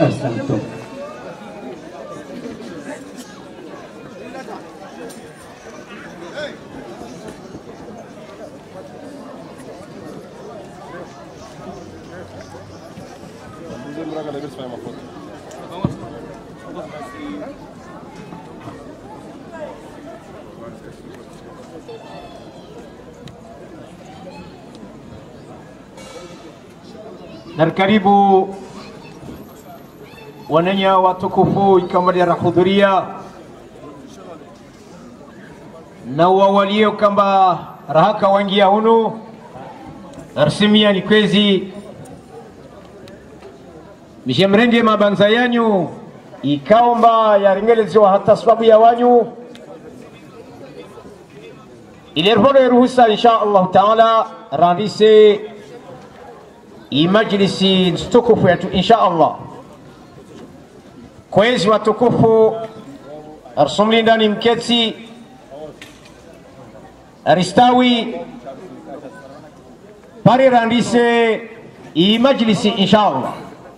أحسنتم. Karibu wananya watukufu kama yarahudhuria na walio kamba rahaka wangia hunu arsimia ni kwezi mishemrenge mabanza yanyu ikaomba yaringeleziwa hata sababu ya wanyu ile ruhusa insha Allah taala randise imajlisi tukufu yetu insha Allah kwezi watukufu arsumli ndani mketi aristawi pari randise imajlisi insha Allah.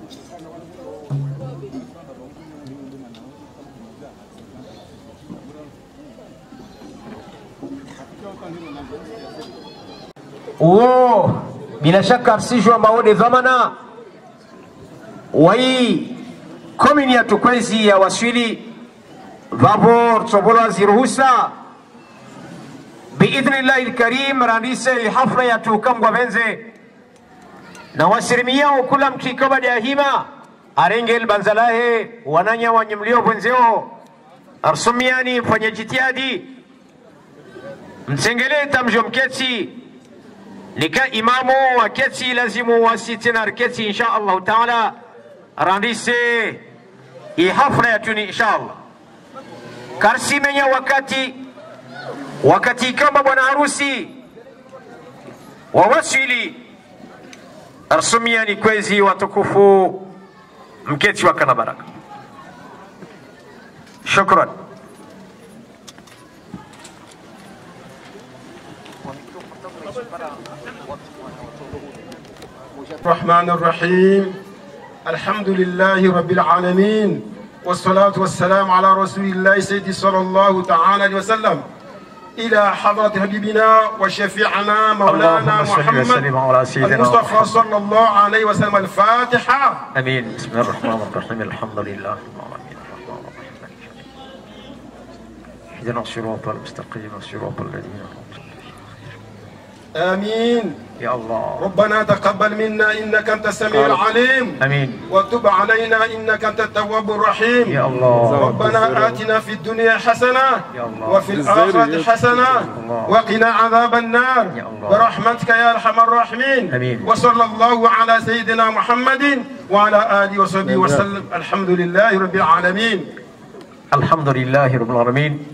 Bila shaka arsijwa maode dhamana wai komini ya tukwezi ya waswili vabor tsobora ziruhusa biidhnillahi alkarim randise hafla ya tukambwa benze na wasirimiyao kula mkikabadi ya hima arengel banzalahe wananya wanyemlio bwenzeo arsumiani mfanya jitihadi msengele tamjo mketi lika imamu wa keti lazimu wasitina keti insha Allah taala randise hafla ya tuni insha Allah karsi menya wakati kama bwana harusi wawasili arsumiani kwezi watukufu mketi wa kana baraka. Shukran. الرحمن الرحيم الحمد لله رب العالمين والصلاة والسلام على رسول الله سيدي صلى الله تعالى عليه وسلم إلى حضرة حبيبنا وشفيعنا مولانا محمد المصطفى صلى الله عليه وسلم. الفاتحة. أمين. بسم الله الرحمن الرحيم الحمد لله اهدنا الصراط المستقيم صراط الذين آمين يا الله. ربنا تقبل منا إنك أنت السميع العليم. آمين. وتب علينا إنك أنت التواب الرحيم. يا الله. ربنا آتنا في الدنيا حسنة يا الله. وفي الآخرة حسنة وقنا عذاب النار يا الله. برحمتك يا أرحم الراحمين. آمين. وصلى الله على سيدنا محمد وعلى آله وصحبه وسلم. الحمد لله رب العالمين. الحمد لله رب العالمين.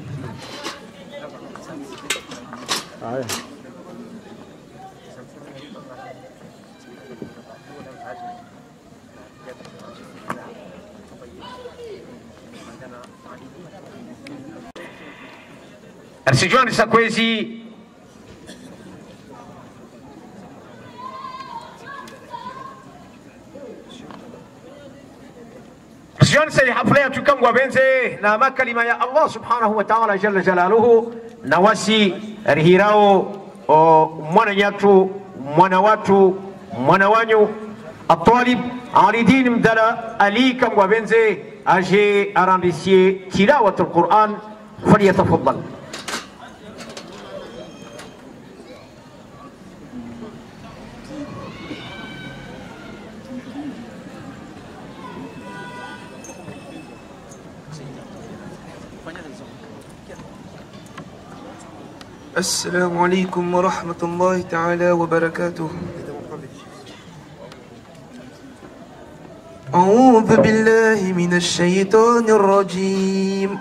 Arsijwani sakwezi arsijwani sa hafla ya tukangwa benze na makalima ya Allah subhanahu wa ta'ala jalla jalaluhu na wasi rihirao mwana nyatu mwana watu mwana wanyu الطالب عارضين مدلا عليكم وبنزي أجي أرانديسي تلاوة القرآن فليتفضل. السلام عليكم ورحمة الله تعالى وبركاته. أعوذ بالله من الشيطان الرجيم.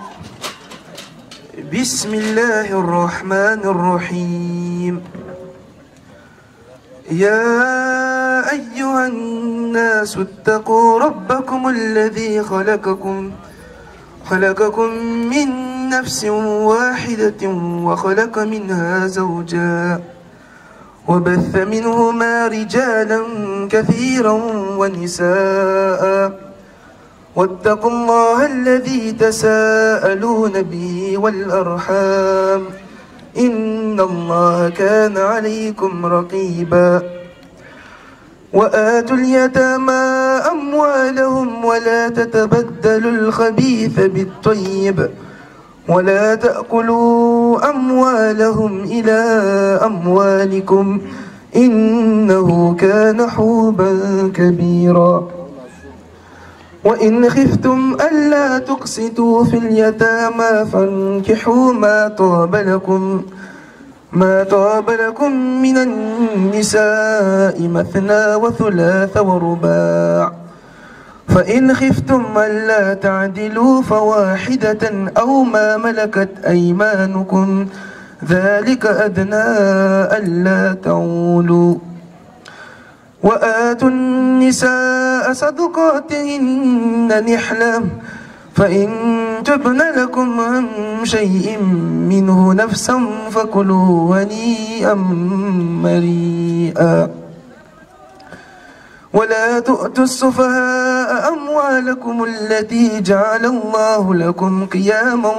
بسم الله الرحمن الرحيم. يا أيها الناس اتقوا ربكم الذي خلقكم من نفس واحدة وخلق منها زوجا وبث منهما رجالا كثيرا ونساء واتقوا الله الذي تساءلون به والأرحام إن الله كان عليكم رقيبا وآتوا اليتامى أموالهم ولا تتبدلوا الخبيث بالطيب ولا تأكلوا أموالهم إلى أموالكم إنه كان حوبا كبيرا وإن خفتم ألا تقسطوا في اليتامى فانكحوا ما طاب لكم من النساء مثنى وثلاث ورباع فإن خفتم ألا تعدلوا فواحدة أو ما ملكت أيمانكم ذلك أدنى ألا تعولوا وآتوا النساء صدقاتهن نحلة فإن تبن لكم عن شيء منه نفسا فكلوا هنيئا مريئا ولا تؤتوا السفهاء أموالكم التي جعل الله لكم قياما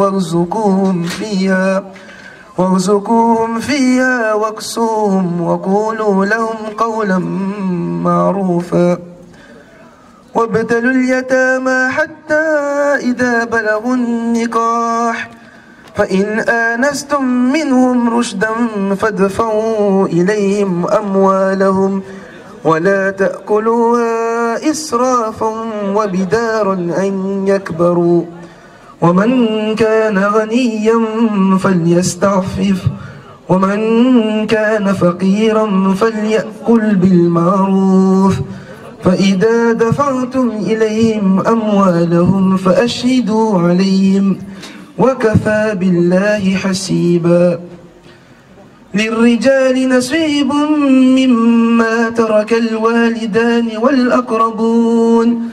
وارزقوهم فيها واكسوهم وقولوا لهم قولا معروفا وابتلوا اليتامى حتى إذا بلغوا النكاح فإن آنستم منهم رشدا فادفعوا إليهم أموالهم ولا تأكلوها إسرافا وبدارا أن يكبروا ومن كان غنيا فليستعفف ومن كان فقيرا فليأكل بالمعروف فإذا دفعتم إليهم أموالهم فأشهدوا عليهم وكفى بالله حسيبا للرجال نصيب مما ترك الوالدان والأقربون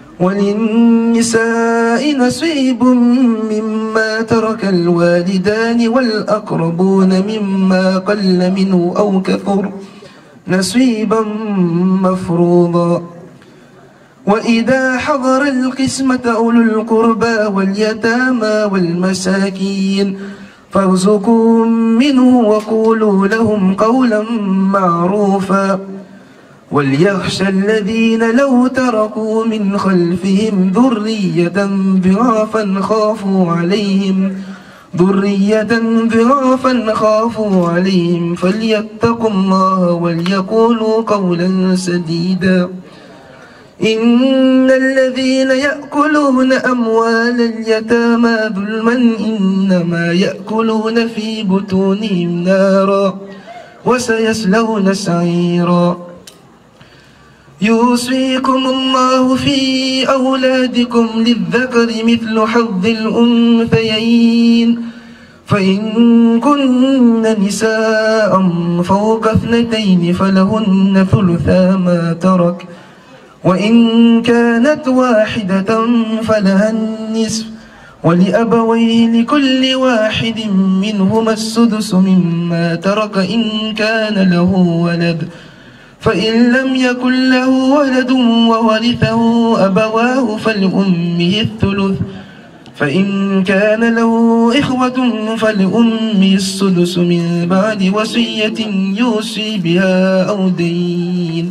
وللنساء نصيب مما ترك الوالدان والأقربون مما قل منه أو كثر نصيبا مفروضا وإذا حضر القسمة أولو القربى واليتامى والمساكين فارزقوهم منه وقولوا لهم قولا معروفا وليخشى الذين لو تركوا من خلفهم ذرية ضعافا خافوا عليهم فليتقوا الله وليقولوا قولا سديدا إن الذين يأكلون أموال اليتامى ظلما إنما يأكلون في بطونهم نارا وسيصلون سعيرا يوصيكم الله في أولادكم للذكر مثل حظ الأنثيين فإن كن نساء فوق 2 فلهن ثلثا ما ترك وإن كانت واحدة فلها النصف ولأبويه لكل واحد منهما السدس مما ترك إن كان له ولد فإن لم يكن له ولد وورثه أبواه فلأمه الثلث فإن كان له إخوة فلأمه السدس من بعد وصية يوصي بها أو دين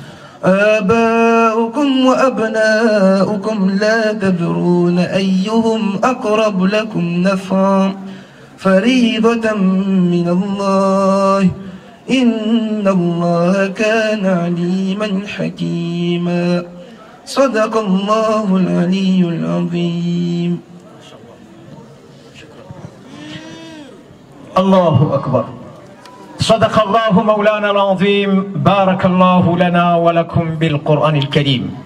آباؤكم وأبناؤكم لا تدرون أيهم أقرب لكم نفعا فريضة من الله إن الله كان عليما حكيما صدق الله العلي العظيم. الله أكبر. صدق الله مولانا العظيم. بارك الله لنا ولكم بالقرآن الكريم.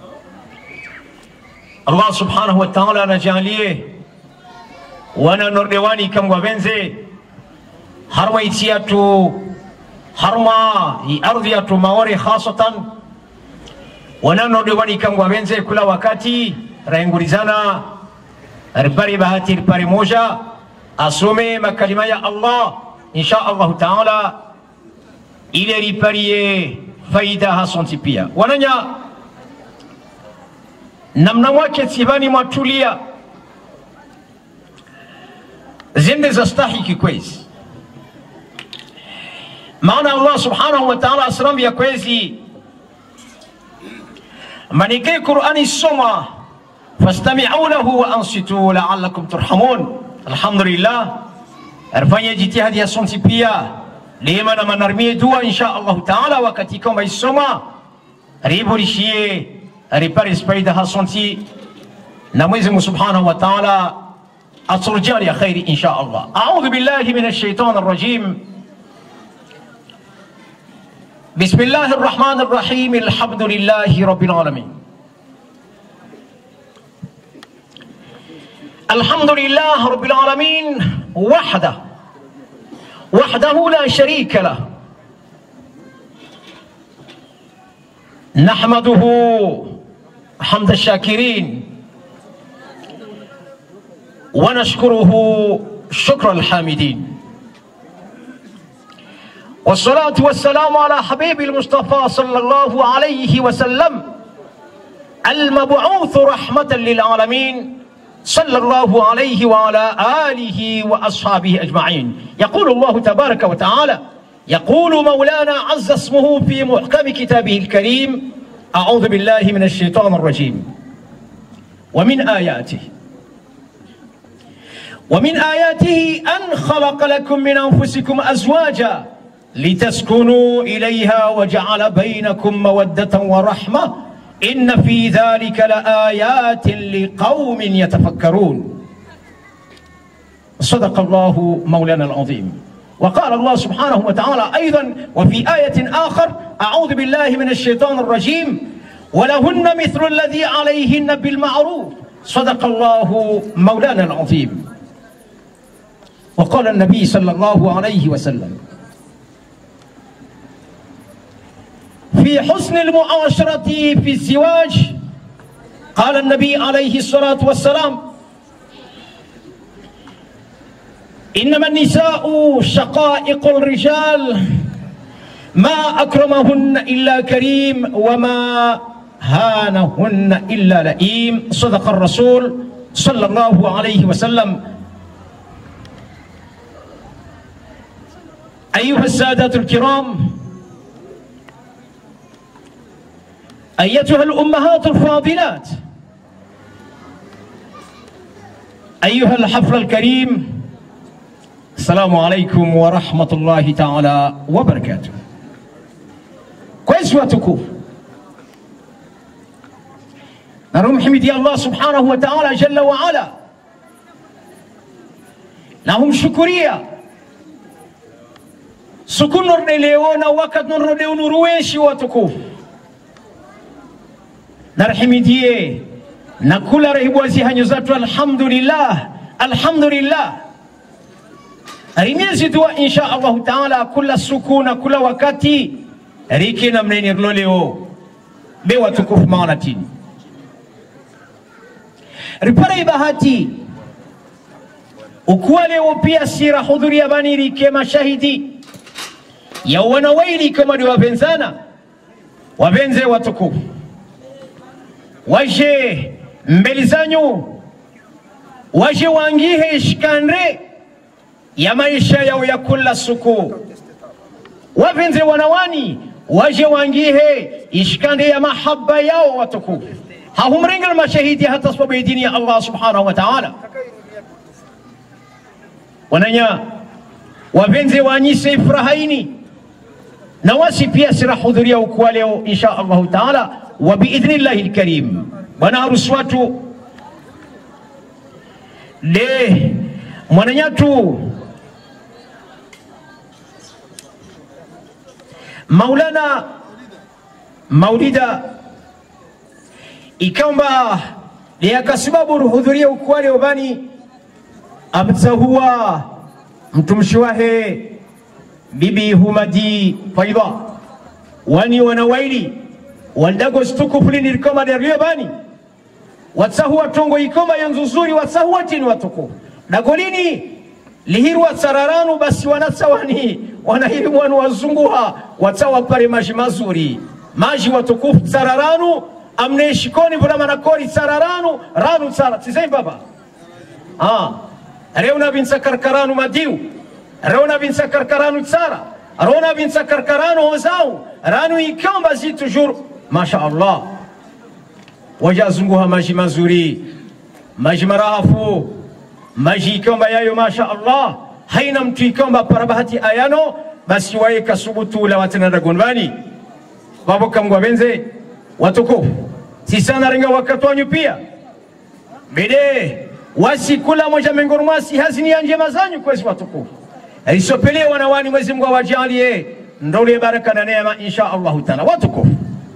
الله سبحانه وتعالى نجعليه وانا نردواني كم وبنزي هرما يتياتو هرما أرضياتو موري خاصة وانا نردواني كم وبنزي كل وقتي رأينغوريزانا رباري بهاتي رباري موجا أسومي مكلمة يا الله إن شاء الله تعالى إلى رباري فايدة هاسونتي بيا وننيا namna wake tibani matulia zende zastahiki kwezi. Maana Allah subhanahu wa ta'ala asrambia kwezi manike Qur'ani soma fastami'u lahu wa ansitu la'allakum turhamun. Alhamdulillah, arfanya jitihadi ya sonti pia lema na manarmie dua insha Allah ta'ala wakati kama isoma riburishie ripare spaida hasonti na Mwenyezi Mungu subhanahu wa ta'ala aturjali ya khairi insha Allah. A'udhu billahi minash shaitanir rajim. Bismillahir rahmanir rahim. Alhamdulillahi rabbil alamin. Alhamdulillahi rabbil alamin وحده لا شريك له نحمده حمد الشاكرين ونشكره شكر الحامدين والصلاة والسلام على حبيب المصطفى صلى الله عليه وسلم المبعوث رحمة للعالمين صلى الله عليه وعلى آله وأصحابه أجمعين. يقول الله تبارك وتعالى يقول مولانا عز اسمه في محكم كتابه الكريم أعوذ بالله من الشيطان الرجيم ومن آياته أن خلق لكم من أنفسكم أزواجا لتسكنوا إليها وجعل بينكم مودة ورحمة إن في ذلك لآيات لقوم يتفكرون. صدق الله مولانا العظيم. وقال الله سبحانه وتعالى أيضا وفي آية آخر أعوذ بالله من الشيطان الرجيم ولهن مثل الذي عليهن بالمعروف. صدق الله مولانا العظيم. وقال النبي صلى الله عليه وسلم في حسن المعاشرة في الزواج قال النبي عليه الصلاة والسلام إنما النساء شقائق الرجال ما أكرمهن إلا كريم وما هانهن إلا لئيم. صدق الرسول صلى الله عليه وسلم. أيها السادة الكرام، أيتها الأمهات الفاضلات، أيها الحفل الكريم، السلام عليكم ورحمة الله تعالى وبركاته. كويس واتكوف نروم حمدي الله سبحانه وتعالى جل وعلا لهم شكرية سكون نرليونا وقت نرليون رويشي واتكوف narhimidie na kula rehibuazi hanyo zatu alhamdulillah alhamdulillah arimiezi dua insha Allah taala kula sukuna kula wakati riki na mneni rloleo bewa tukufu maanatini ripare bahati ukuwa leo pia sira hudhuri ya bani rike mashahidi ya wanawaili kama ni wapenzana wapenze watukufu waje mbele zanyu waje wangihe ishikandre ya maisha yao ya kula suku wapenze wanawani waje wangihe ishikandre ya mahaba yao watukufu hahumrenga mashahidi hata sababu dini ya Allah subhanahu wa ta'ala wananya wapenze wanyise furahaini na wasi pia sira hudhuria ukuwa leo insha Allah ta'ala وبإذن الله الكريم. Bwana harusi watu le mwananyatu Maulana Maulida ikamba liyakasibabu ruhudhuria ukwale obani abtahua mtumshiwahe bibi Humadi Faida wani wanawaili waldago stuku fulini rikoma derio bani watsahu watongo ikoma yanzuzuri watsahu watini watuku dagolini lihiru watsararanu basi wanasawani wanahiri wanu wazunguha watsawa pare maji mazuri maji watukufu tsararanu amne shikoni vula manakori tsara ranu tsara tizai baba reuna vinsa karkaranu madiu reuna vinsa karkaranu tsara reuna vinsa karkaranu hozau ranu ikamba zi toujours masha Allah wajazunguha maji mazuri maji marafu maji ikamba yayo masha Allah haina mtu ikamba parabahati ayano basi waeka subutu la watenada gonvani babo kamgwa benze watukufu sisana ringa wakati wanyu pia bide wasikula moja miongoni mwasi hazini ya njema zanyu kwezi watukufu isopele wanawani mwezi Mungu awajalie ndole baraka na neema insha Allah taala watukufu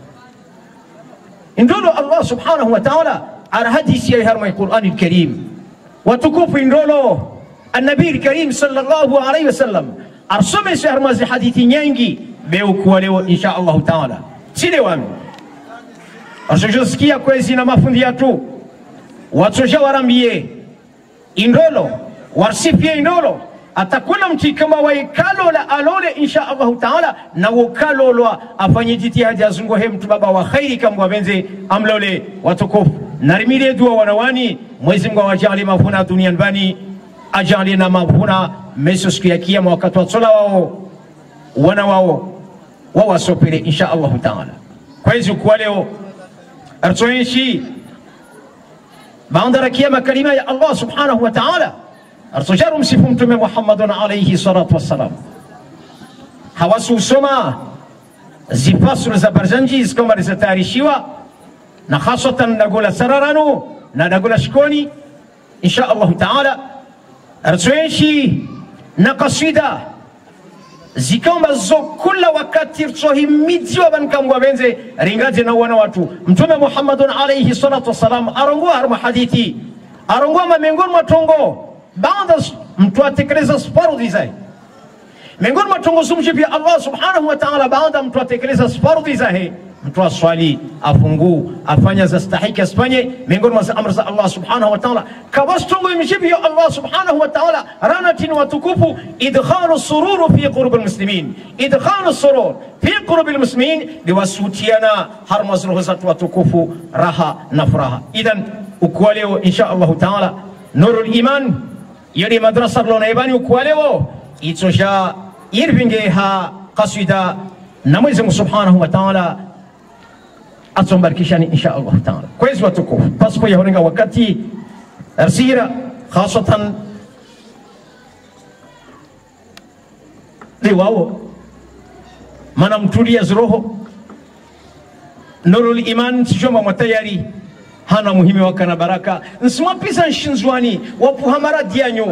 indolo Allah subhanahu wa ta'ala ala hadisi ya harma al-Qur'an al-Karim watukufu indolo النبي الكريم صلى الله عليه وسلم أرسم سهر مازي حديثي نيانجي بيوكوا ليو إن شاء الله تعالى سيدي وامي أرسو سكيا كويسينا مفندياتو واتسوشا ورمبيه إندولو وارسيبيه إندولو أتكونا متي كما ويكالو لا ألولي إن شاء الله تعالى نوكالو لوا أفاني جتيهاد يزنغو هم تبابا وخيري كم وبنزي أملولي واتكوف نرميلي دوا ونواني مويزمغو وجعلي مفونا دنيا باني ajali na mavuna meso siku ya kiyama wakati wa sala wao wana wao wasopele insha Allah taala kwa hiyo kwa leo artoishi baada ya kiyama kalima ya Allah subhanahu wa ta'ala artojaru msifu mtume Muhammad alayhi salatu wassalam hawasu soma zifasul za barzanji kama zitarishiwa na hasatan nagola sararano na nagola shikoni insha Allah taala arzoeshi na kasida zikamba zo kula wakati rsohimidziwa bankamwa benze ringaje na wana watu mtume Muhammad alayhi salatu wasalam arongwa harma hadithi arongwa miongoni mwa tongo baada mtu atekeleza fardhi zake miongoni mwa tongo zumjibi Allah subhanahu wa ta'ala baada mtu atekeleza fardhi zake mtu aswali afungu afanya zastahiki asfanye miongoni mwa amri za Allah subhanahu wa ta'ala kabastungu imjibi Allah subhanahu wa ta'ala ranatin wa tukufu idkhalu sururu fi qulub almuslimin idkhalu surur fi qulub almuslimin liwasutiana harmazruhu zatu wa tukufu raha na furaha idhan ukwaleo insha Allah ta'ala nurul iman yali madrasa lona ibani ukwaleo itosha irvinge ha qasida na Mwenyezi Mungu subhanahu wa ta'ala atombarikishani insha Allah taala kwezi watukufu pasipo ya horenga wakati arsira khasatan liwao mana mtulia zroho nurul iman sijoma matayari hana muhimi wakana baraka nsimapisa nshinzwani wapu hamara dianyo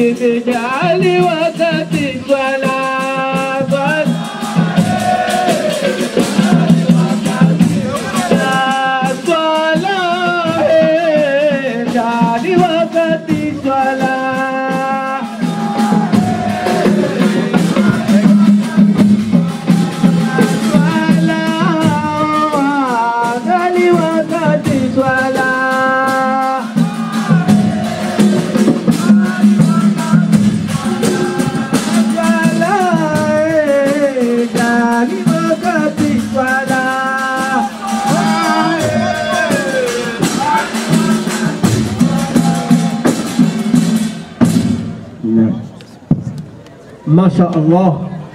اجعل وقت الصلاة Masha Allah,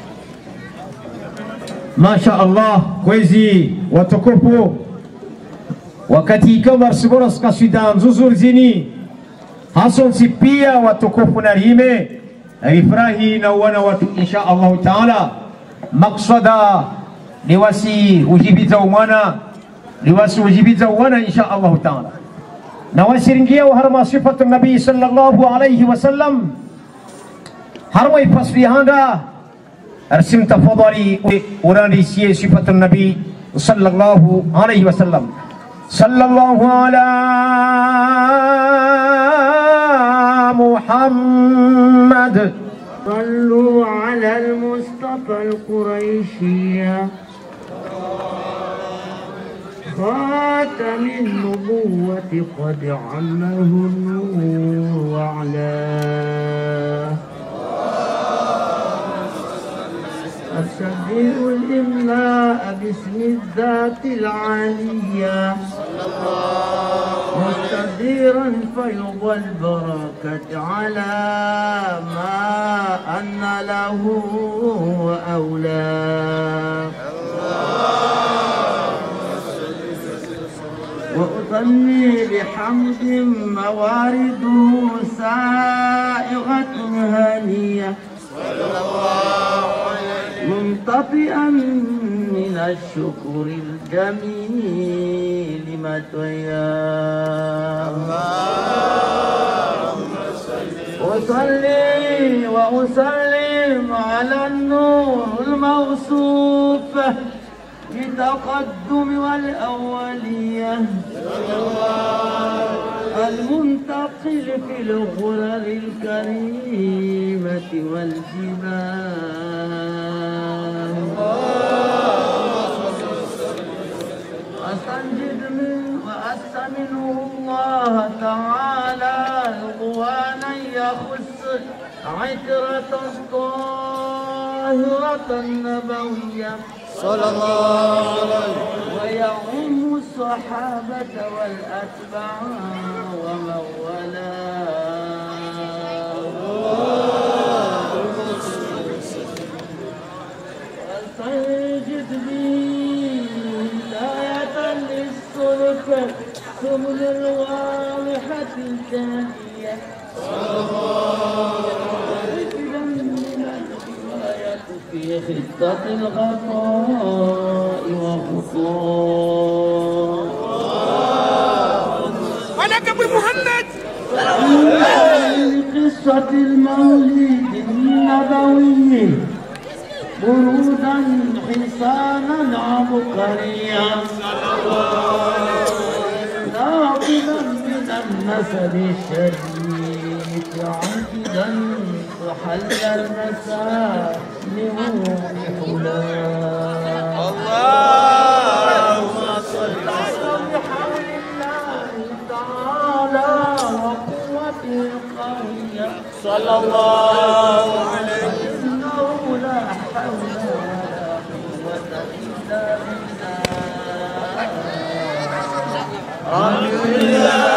Masha Allah, kwezi watukufu, wakati kama sibora skasida nzuzuri zini hason sipia watukufu na rime rifrahi na wana watu insha Allah taala maksada liwasi ujibiza umwana liwasi ujibiza umwana insha Allah taala na wasiringia harma sifatu nabii sallallahu alayhi wasallam هروي فصلي هذا ارسم تفضلي وراني سي صفة النبي صلى الله عليه وسلم صلى الله على محمد صلوا على المصطفى القريشي خاتم النبوة قد عمه النور وعلاه أستدير الإملاء باسم الذات العالية مستديرا فيض البركة على ما أن له وأولاه وأصلي بحمد موارده سائغة هانية منطفئا من الشكر الجميل متوياه أصلي وأسلم على النور الموصوف بالتقدم والأولية المنتقل في الغرر الكريمة والجبال أستنجد منه وأستمنه الله تعالى رضوانا يخص عترة الطاهرة النبوية صلى الله عليه ويعم الصحابة والأتباع ومن والاه واستنجد بي آية للصرف سبل الواضحة الكافية صلى الله عليه في خطة الغطاء وخطاء ولك بمحمد قصة المولد النبوي برودا حصانا عبقريا ناظما من النسل الشريف عاجدا وحل المساء لنور حلاه اللهم صل بحول الله تعالى وقوته القوية صلى الله عليه وسلم لا حول ولا قوة إلا بالله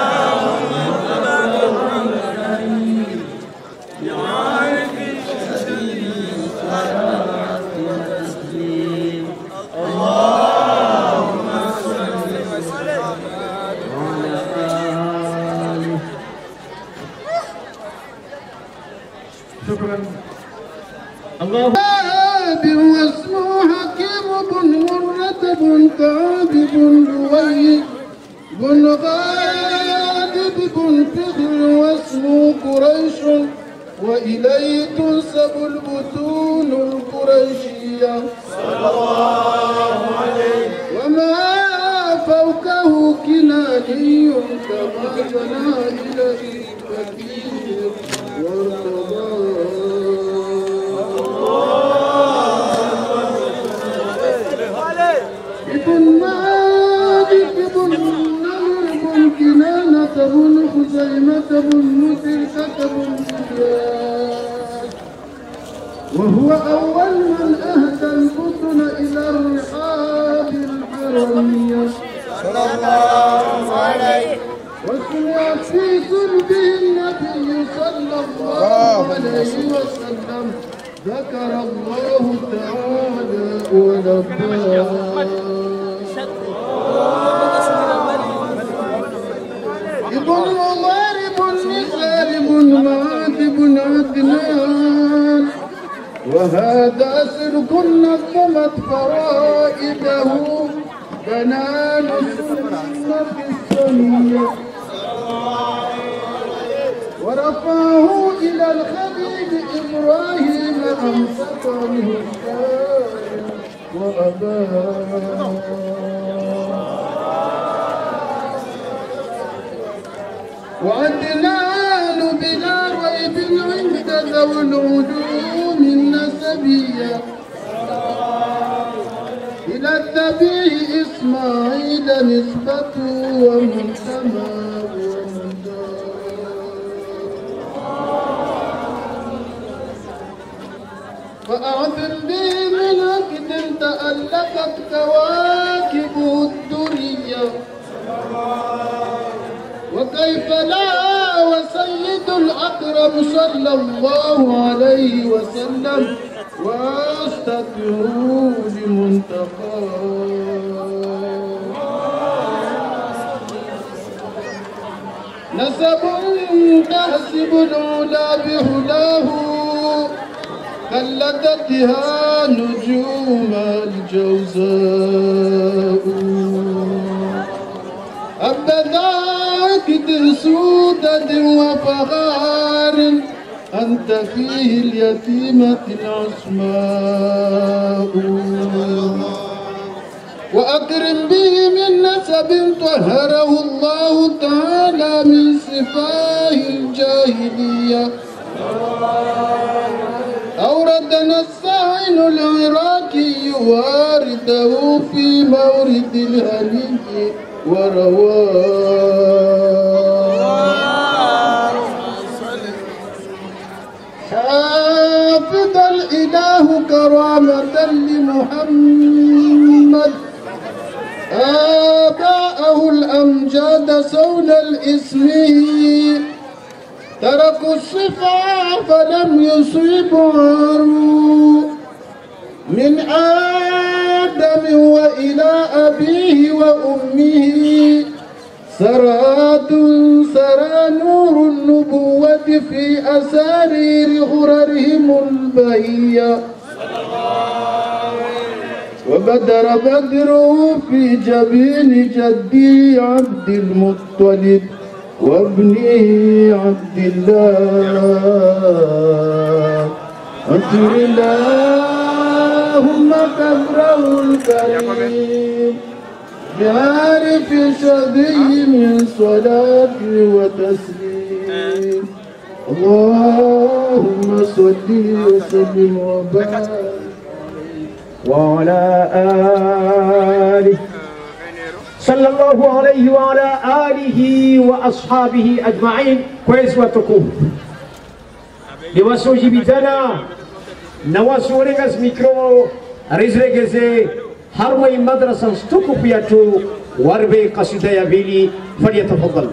واسمه حكيم بن مرتب كاذب لوي بن غادب بن فخر واسمه قريش وإليه تنسب البطون القريشية صلى الله عليه وما فوقه كناني كما جنى إليه كثير ابن مالك بن نمر بن كنانة بن خزيمة بن مدركة بن زياد وهو أول من أهدى البطن إلى الرحاب الحرمية صلى الله عليه وسمع في صلبه النبي صلى الله عليه وسلم ذكر الله تعالى ولباه ابن عمر بن نزار بن معاذ بن عدنان وهذا سلك نظمت فرائده بنان السنة السنية ورفعه إلى الخليل إبراهيم أمسك عنه الشارع وأباه وعدنان بلا ريب عند ذوي العلوم النسبية إلى الذبيح إسماعيل نسبته ومنتمى فأعذر به من عقد تألقت كواكبه الدرية وكيف لا وسيد الأكرم صلى الله عليه وسلم واستغفروا لمنتقاه نسب تحسب العلا بهداه قلدتها نجوم الجوزاء أبدا كد سودة وفخار أنت فيه اليتيمة العصماء وأكرم به من نسب طهره الله تعالى من سفاه الجاهلية أوردنا السائل العراقي وارده في مورد الهني ورواه حافظ الإله كرامة لمحمد آباءه الأمجاد سول الإسم تركوا الصفا فلم يصيبوا عاروا من آدم وإلى أبيه وأمه سرى نور النبوة في أسارير غررهم البهية وبدر بدره في جبين جدي عبد المطلب وابنه عبد الله أنصر اللهم كبره الكريم بعارف شدي من صلاة وتسليم اللهم صل وسلم وبارك وعلى آله صلى الله عليه وعلى آله وأصحابه أجمعين. Kwezi watukufu ni wasojibitana na wasuorengas mikro rizregeze harmai madrasa stukufu yatu warbe kasida ya bili falyatafaddal.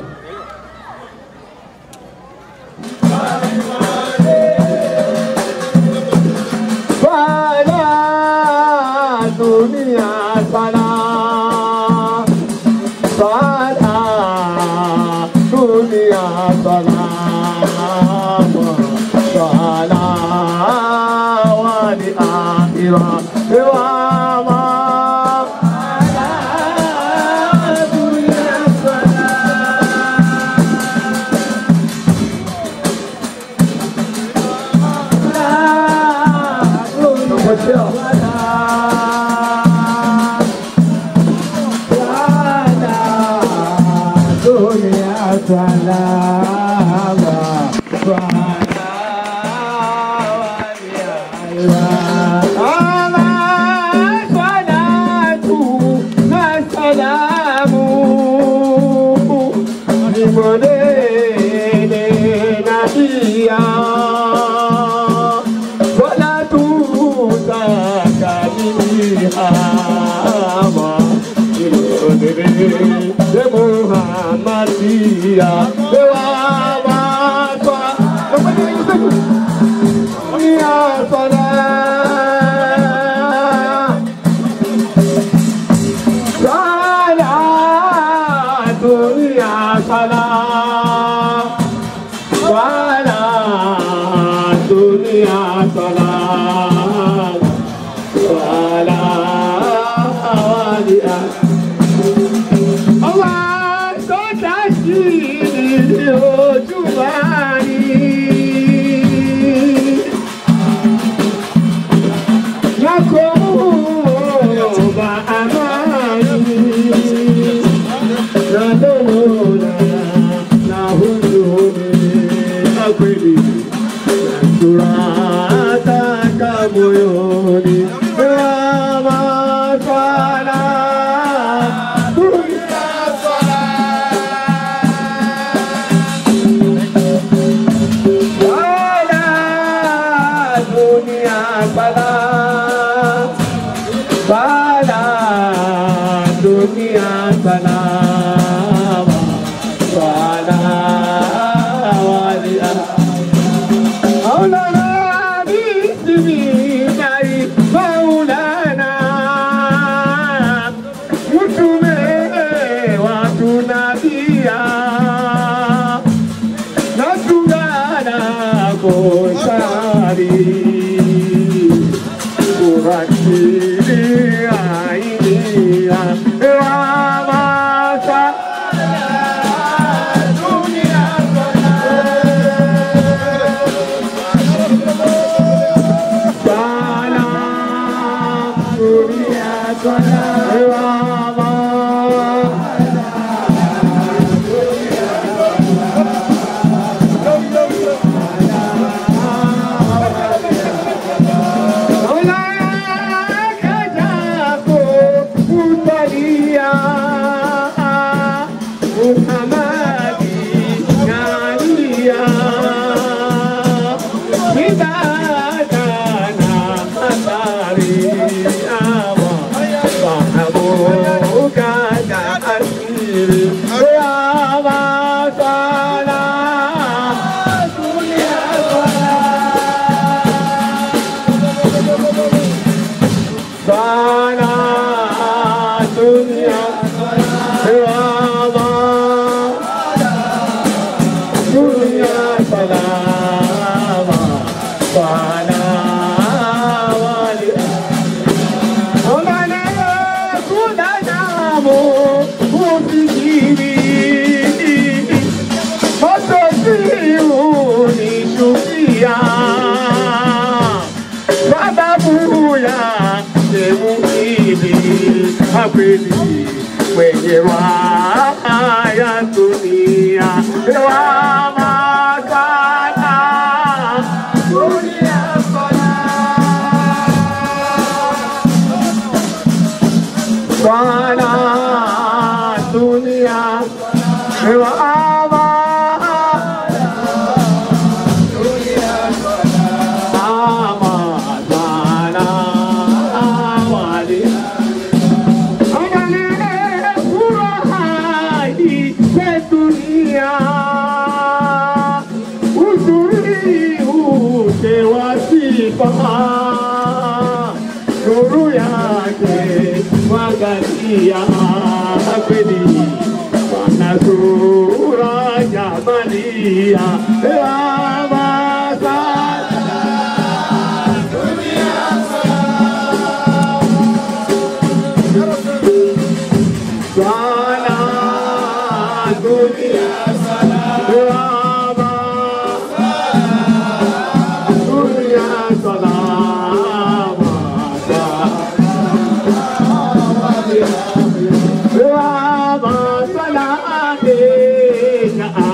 Rama Salate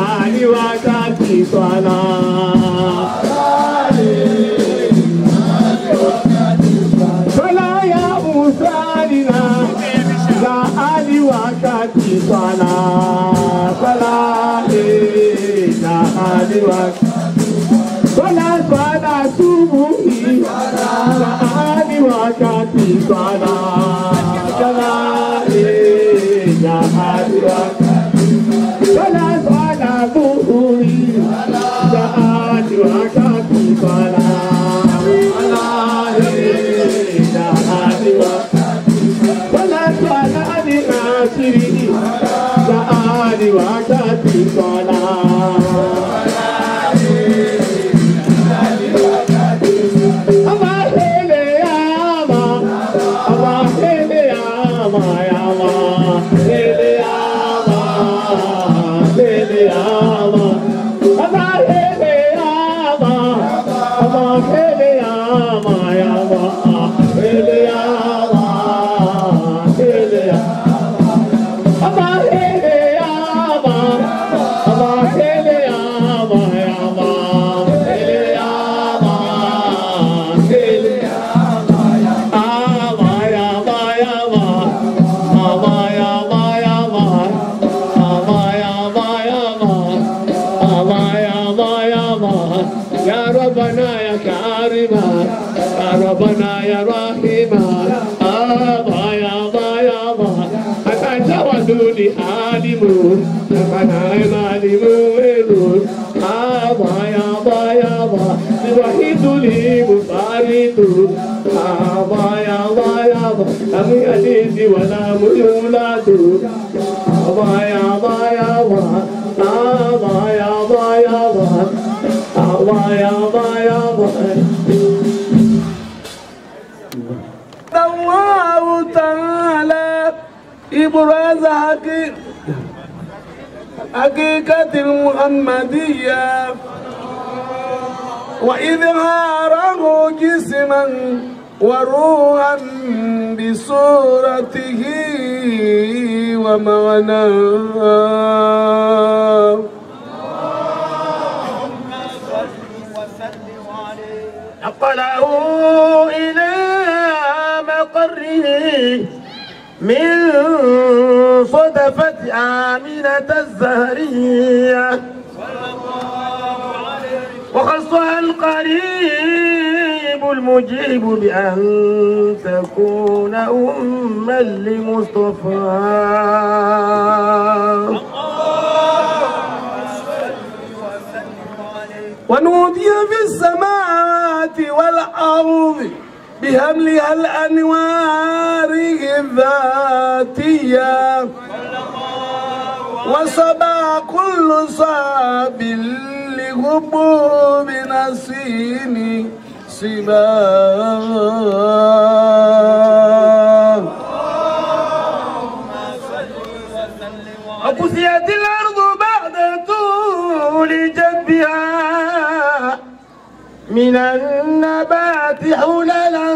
صلاة صلاة يا موسى لنا زاد وقتي صلاة صلاة زاد وقتي صلاة صلاة صبحي زاد وقتي صلاة صلاة زاد وقتي صلاة صلاة ظهري زاد وقتي صلاة صلاة زاد وقتي صلاة صلاة ناصري زاد وقتي صلاة ربنا يا رحيما أبا يا با يا با أنت ودوني عالمون أنا عالمون أبا يا با يا با وحيد لي مفارد أبا يا با يا با أمي أليدي ولا مولاد أبا يا با يا با أبا يا با يا با أبا يا با يا با الله تعالى إبراز حقيقة المحمدية وإظهاره جسما وروحا بصورته ومعناه أقلعوا إلى مقره من صدفة آمنة الزهرية وخصها القريب المجيب بأن تكون أما لمصطفى ونودي في السماوات والأرض بهملها الأنوار الذاتية وصبا كل صاب لغبوب نسيم صباه وكسيت الأرض بعد طول جدبها من النبات حللا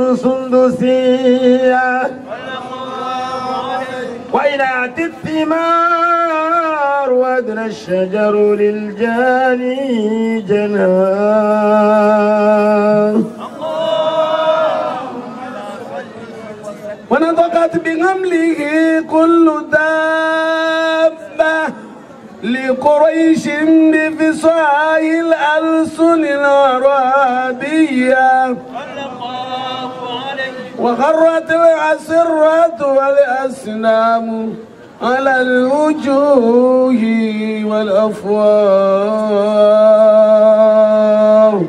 سندسية وإن أتت الثمار وأدنى الشجر للجاني جنان ونطقت بغمله كل دابة لقريش بفصاح الألسن العربية وخرت الأسرة والأسنام على الوجوه والأفواه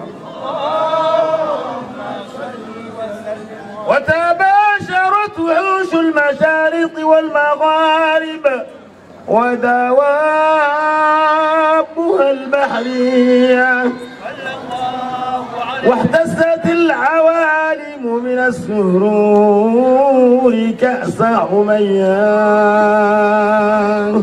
وتباشرت وحوش المشارق والمغارب ودوابها البحرية واحتست العوالم من السرور كأس عميان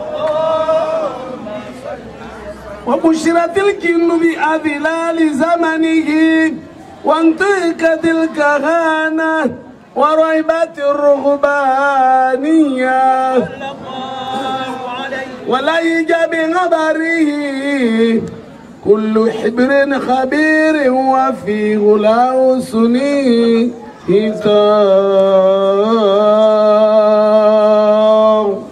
وبشرت الجن بأذلال زمنه وانطقت الكهانة ورهبة الرهبانية وليج بغبره كل حبر خبير وفي غلاو سني هتار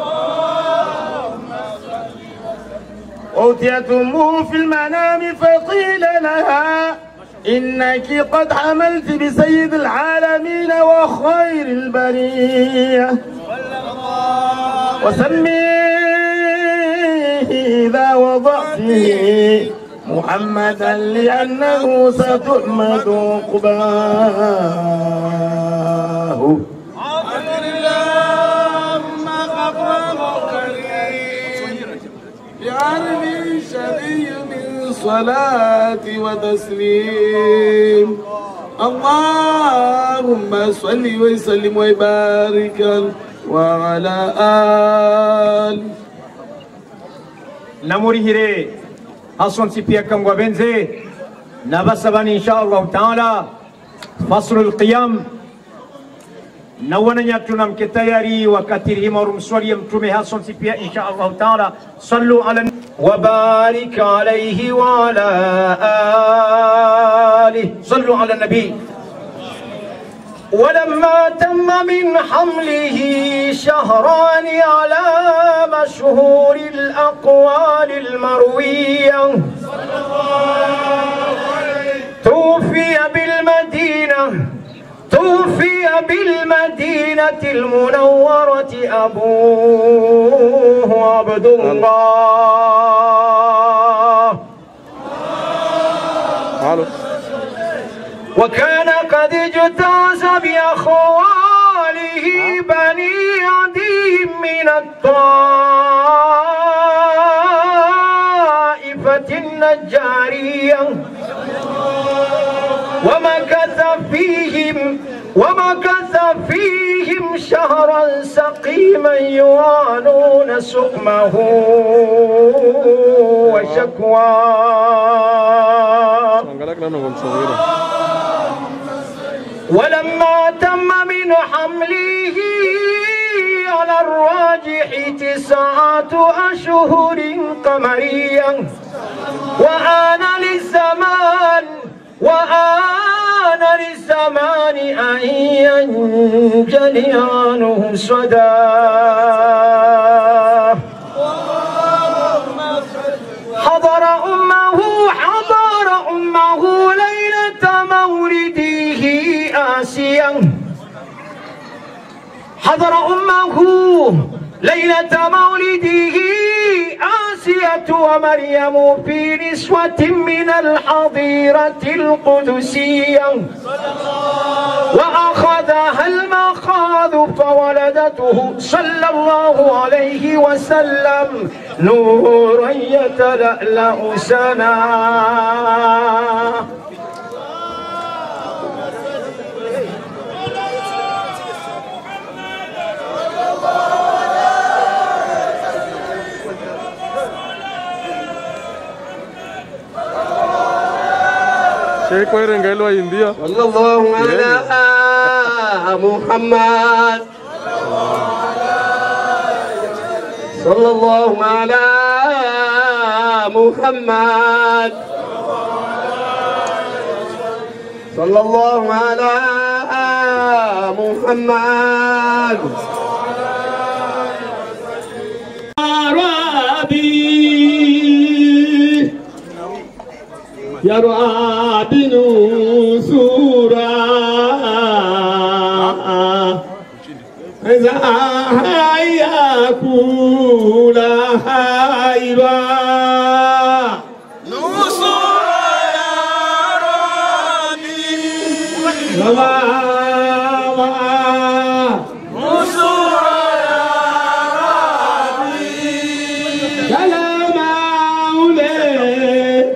أوتيت أمه في المنام فقيل لها إنك قد حملت بسيد العالمين وخير البرية وسميه إذا وضعته محمدا لأنه ستحمد عقباه بعرف شبي من صلاة وتسليم اللهم صل وسلم وبارك وعلى آل نموري هيري أصلا سيبيا كم وبنزي نبسبان إن شاء الله تعالى فصل القيام نوانا نياتونام كتياري وكتيرهم ورمسوليم تومي أصلا سيبيا إن شاء الله تعالى صلوا على وبارك عليه وعلى آله صلوا على النبي ولما تم من حمله شهران على مشهور الأقوال المروية توفي بالمدينة المنورة أبوه عبد الله وكان قد اجتاز بأخواله بني عدي من الطائفة النجارية ومكث فيهم شهرا سقيما يعانون سقمه وشكواه ولما تم من حمله على الراجح 9 أشهر قمريا وآن للزمان أن ينجلي عنه صداه حضر أمه ليلة مولده آسيا آسية ومريم في نسوة من الحظيرة القدسية وأخذها المخاض فولدته صلى الله عليه وسلم نورا يتلألأ سناه Sheikh Wairengelo wa India. Sallallahu ala Muhammad. Sallallahu ala Muhammad. Sallallahu ala Muhammad. يا ربي نصورا إذا يكون خيرا نصورا يا ربي نصورا يا ربي كلام أولي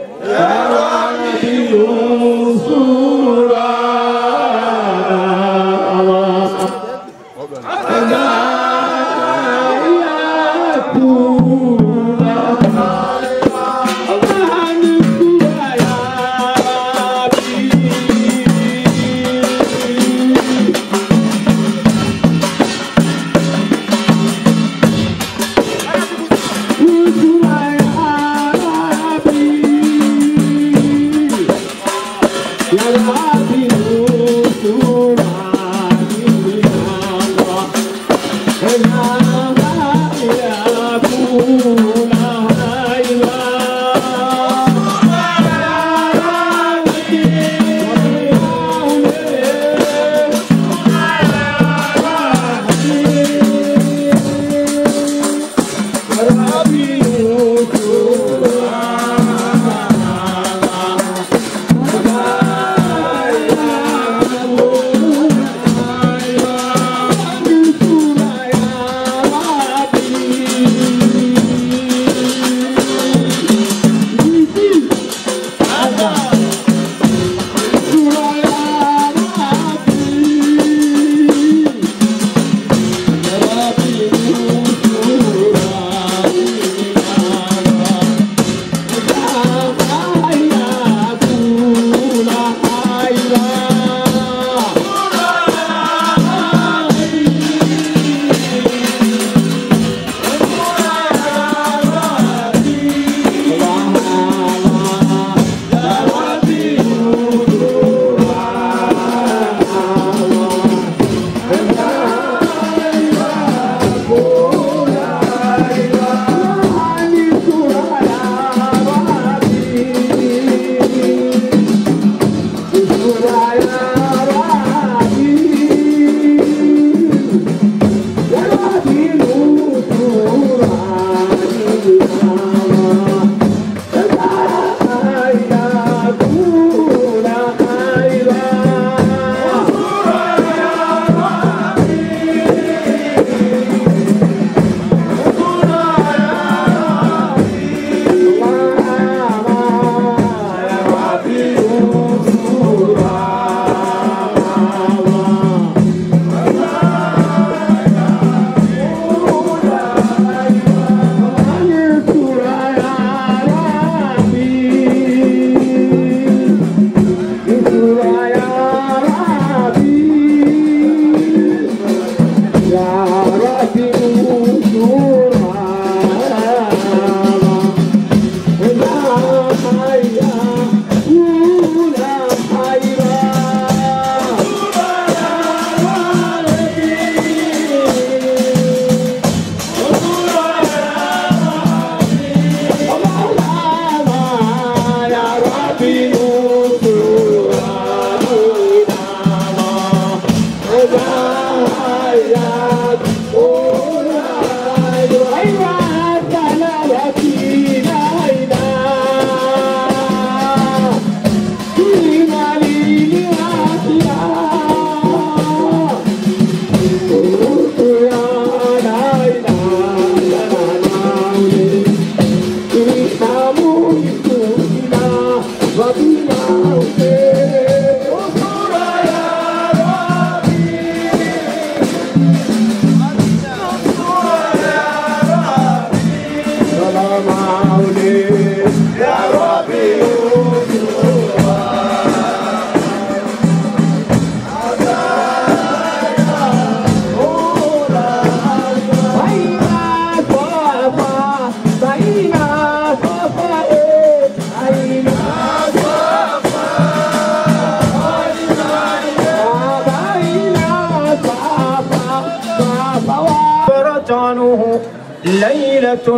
ليلة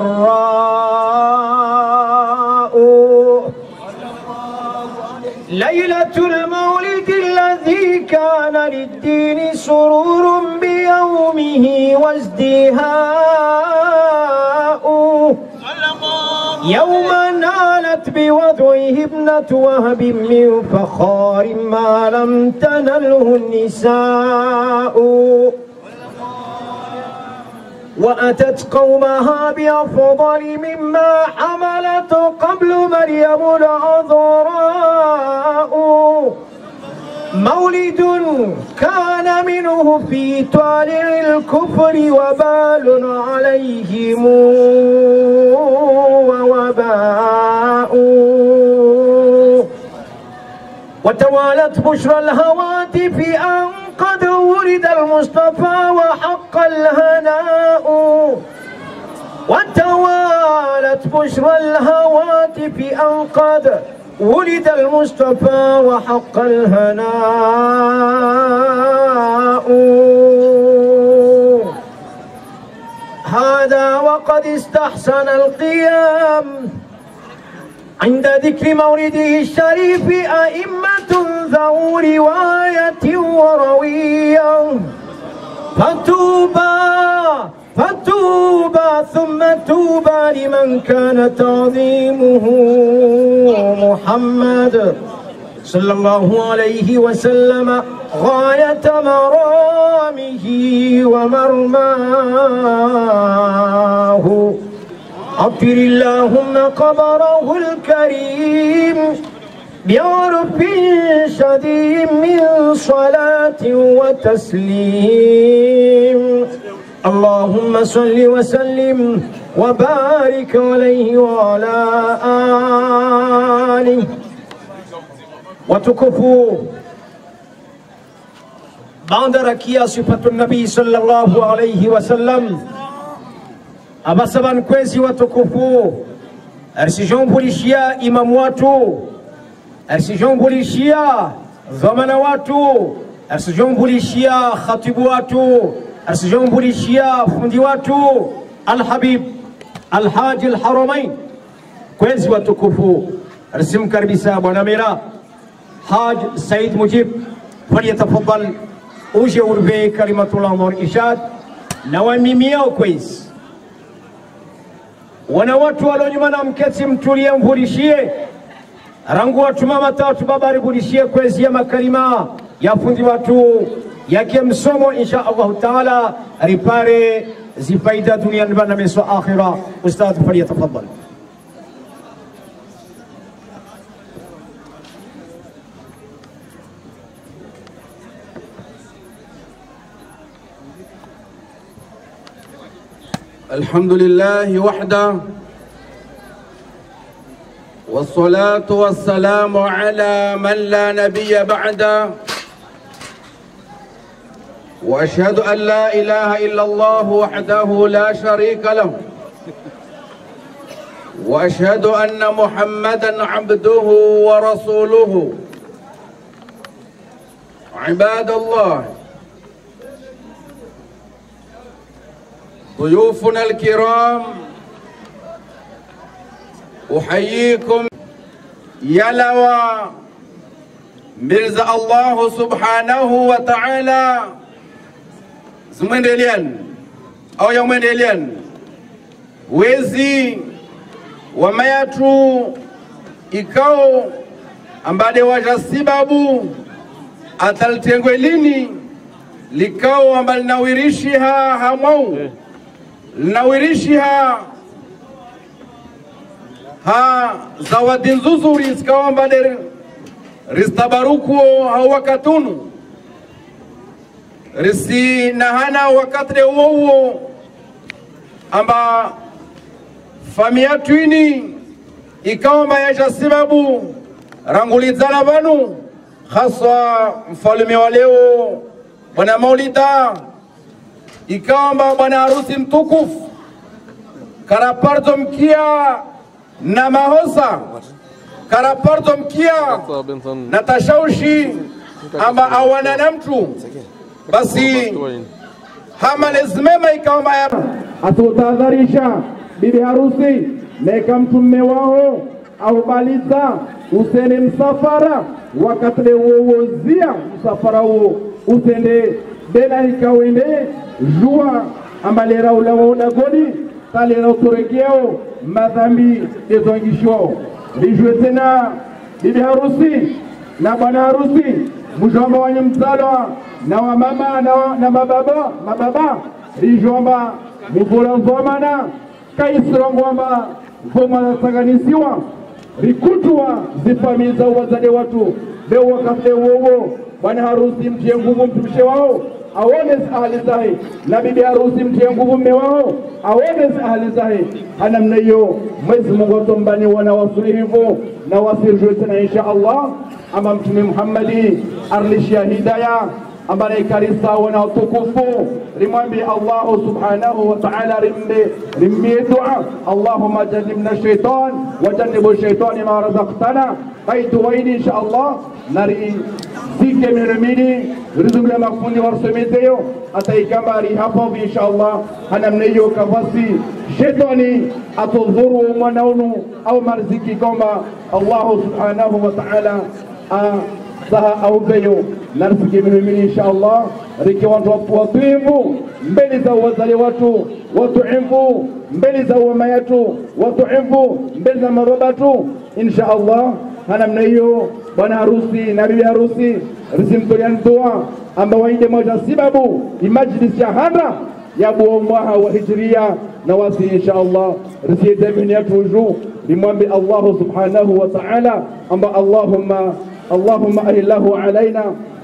غراء ليلة المولد الذي كان للدين سرور بيومه وازدهاء يوم نالت بوضعه ابنة وهب من فخار ما لم تنله النساء وأتت قومها بأفضل مما حملت قبل مريم العذراء مولد كان منه في طالع الكفر وبال عليهم ووباء وتوالت بشرى الهواتف أن قد ولد المصطفى وحق الهناء وتوالت بشرى الهواتف أن قد ولد المصطفى وحق الهناء هذا وقد استحسن القيام عند ذكر مولده الشريف أئمة ذو رواية وروية فتوبى ثم توبى لمن كان تعظيمه محمد صلى الله عليه وسلم غاية مرامه ومرماه عطر اللهم قبره الكريم بعرف شديد من صلاة وتسليم اللهم صل وسلم وبارك عليه وعلى آله وتكفوا بعد ركيا صفة النبي صلى الله عليه وسلم abasaban kwezi watukufu arsijambulishia imamu watu arsijambulishia dhamana watu arsijambulishia khatibu watu arsijambulishia fundi watu alhabib alhaji alharamain kwezi watukufu arsimkaribisa bwana mira haj said mujib falyatafaddal uje urbe kalimatullah wa irshad na wamimia kwezi wana watu walonyuma na mketi mtulie mvulishie rangu watu mama tatu baba ribulishie kwezi ya makalima ya fundi watu yake msomo insha Allah taala ripare zifaida dunia na meso akhira ustadh falyatafaddal الحمد لله وحده والصلاة والسلام على من لا نبي بعده وأشهد أن لا إله إلا الله وحده لا شريك له وأشهد أن محمدًا عبده ورسوله. عباد الله، ضيوفنا الكرام، أحييكم يلوى مرزا الله سبحانه وتعالى زمندليان أو يومندليان wezi wa mayatu ikao ambade waja sababu ataltengwelini likao ambal nawirishiha hamau nawirishiha ha zawadi nzuzuri zikao ambade ristabaruku au wakatunu risi nahana wakatre uo amba famia twini ikawa mayaja sababu rangulizana vanu haswa mfalme wa leo bwana Maulida ikawa bwana harusi mtukufu karaparto mkia na mahosa karaparto mkia na tashaushi ama awana na mtu basi hama lazima ikawa atutahadharisha bibi harusi na mtu mme wao au baliza usende msafara wakati uozia msafara huo usende bela ikawende jua amalera ulaona godi talera utoregeo madhambi ezongishwa lijue tena bibi harusi na bwana harusi mjomba wa mzalwa na wa mama na mababa lijomba mvula nzomana kaisirongwamba voma saganisiwa rikutwa zifamiza wazade watu leo wakati huo bwana harusi mtie nguvu mtumishe wao aone ahli zahe na bibi harusi mtie nguvu mme wao aone ahli zahe anamna hiyo Mwenyezi Mungu atombani wana wasulihivu na wasirjwe tena insha Allah ama mtume Muhammadi arlishia hidayah ambaye karisa wana utukufu rimwambie Allah subhanahu wa ta'ala rimbe dua Allahumma jannibna shaytan wa jannibu shaytani ma razaqtana baitu waini insha Allah nari sike mirmini rizumla mafundi warsemeteo ataikambari hapo insha Allah hanamneyo kafasi shaytani atudhuru mwanaunu au marziki kwamba Allah subhanahu wa ta'ala saha au beyo narsiki mimi insha Allah riki watu watuivu mbele za wazali watu watuivu mbele za wamayatu watuivu mbele za marabatu insha Allah hanamna hiyo bwana harusi na bibi harusi risimtolian dua amba waende moja sababu imajlis ya handa ya mwaka wa hijria na wasi insha Allah risiyete dunia tuju limwambi Allah subhanahu wa ta'ala amba اللهم أهله علينا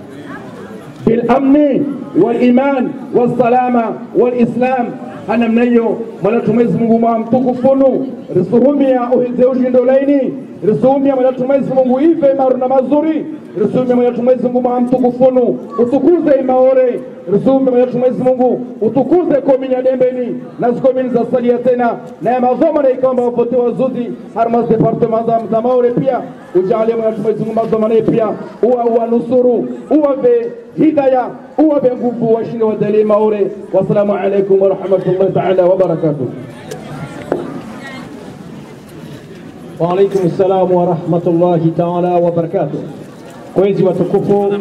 بالأمن والإيمان والسلامة والإسلام أنا منيو ملاتميز Mungu mtukufunu risumia uhizeushi ndolaini risumia mlatumizi Mungu ive maru na mazuri risumia mlatumizi Mungu mtukufunu utukuze imaore risumia mlatumizi Mungu utukuze komini ya dembeni na komini za salia tena na mazoma na ikamba wapote wazuzi harmas departement za maore pia ujale mlatumizi Mungu mazoma na pia uwa nusuru uwa be hidayah uwa be nguvu washinde wa dalili maore wassalamu alaikum wa rahmatullahi ta'ala wa barakatuh. وعليكم السلام ورحمة الله تعالى وبركاته. Kwezi watukufu,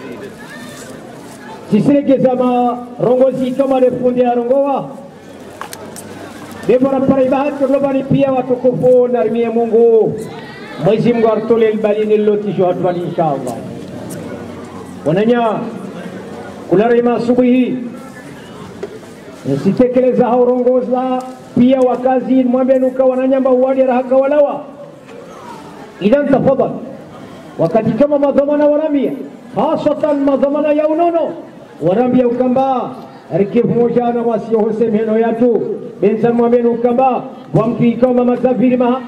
sisireke zama rongozi kama lefundi ya rongowa Devora paribahati globali pia watukufu narimie Mungu Mwenyezi Mungu artole balini lotisho hatwani inshallah. Wananya kularima asubuhi sitekeleza haurongoza pia wakazi mwambenuka wananyamba uwadi rahaka walawa idan tafadhal wakati kama madhamana warambia hasatan madhamana ya unono warambia ukamba rikifu moja na wasio husemeno yatu bensan mwambenu ukamba wamtu kama mazaviri maha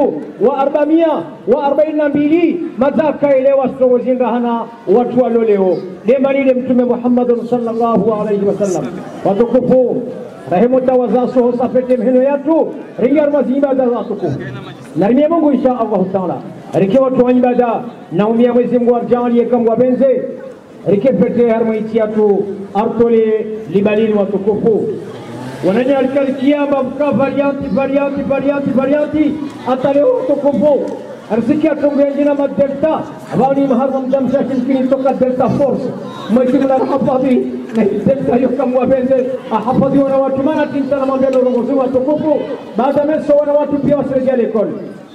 1442 mazaka ile wastrozinga hana watu waloleo lemanile mtume Muhammad sallallahu alayhi wasallam watukufu rahimu tawazaso safete mheno yatu ringar mazima da watukufu narimia Mungu insha Allah taala rike watu wa ibada naumia Mwenyezi Mungu arjalie kama wabenze rike pete harmaiti yatu artole libalini watukufu wananyalika kiyama mka varianti hata leo watukufu arsiki atongea na delta abani maharam jamsha kimkini toka delta force mwikimu na hafadhi na delta hiyo kama wabenze hafadhi wana watu maana tinta na mambo ya uongozi watukufu baada meso wana watu pia wasirejale kole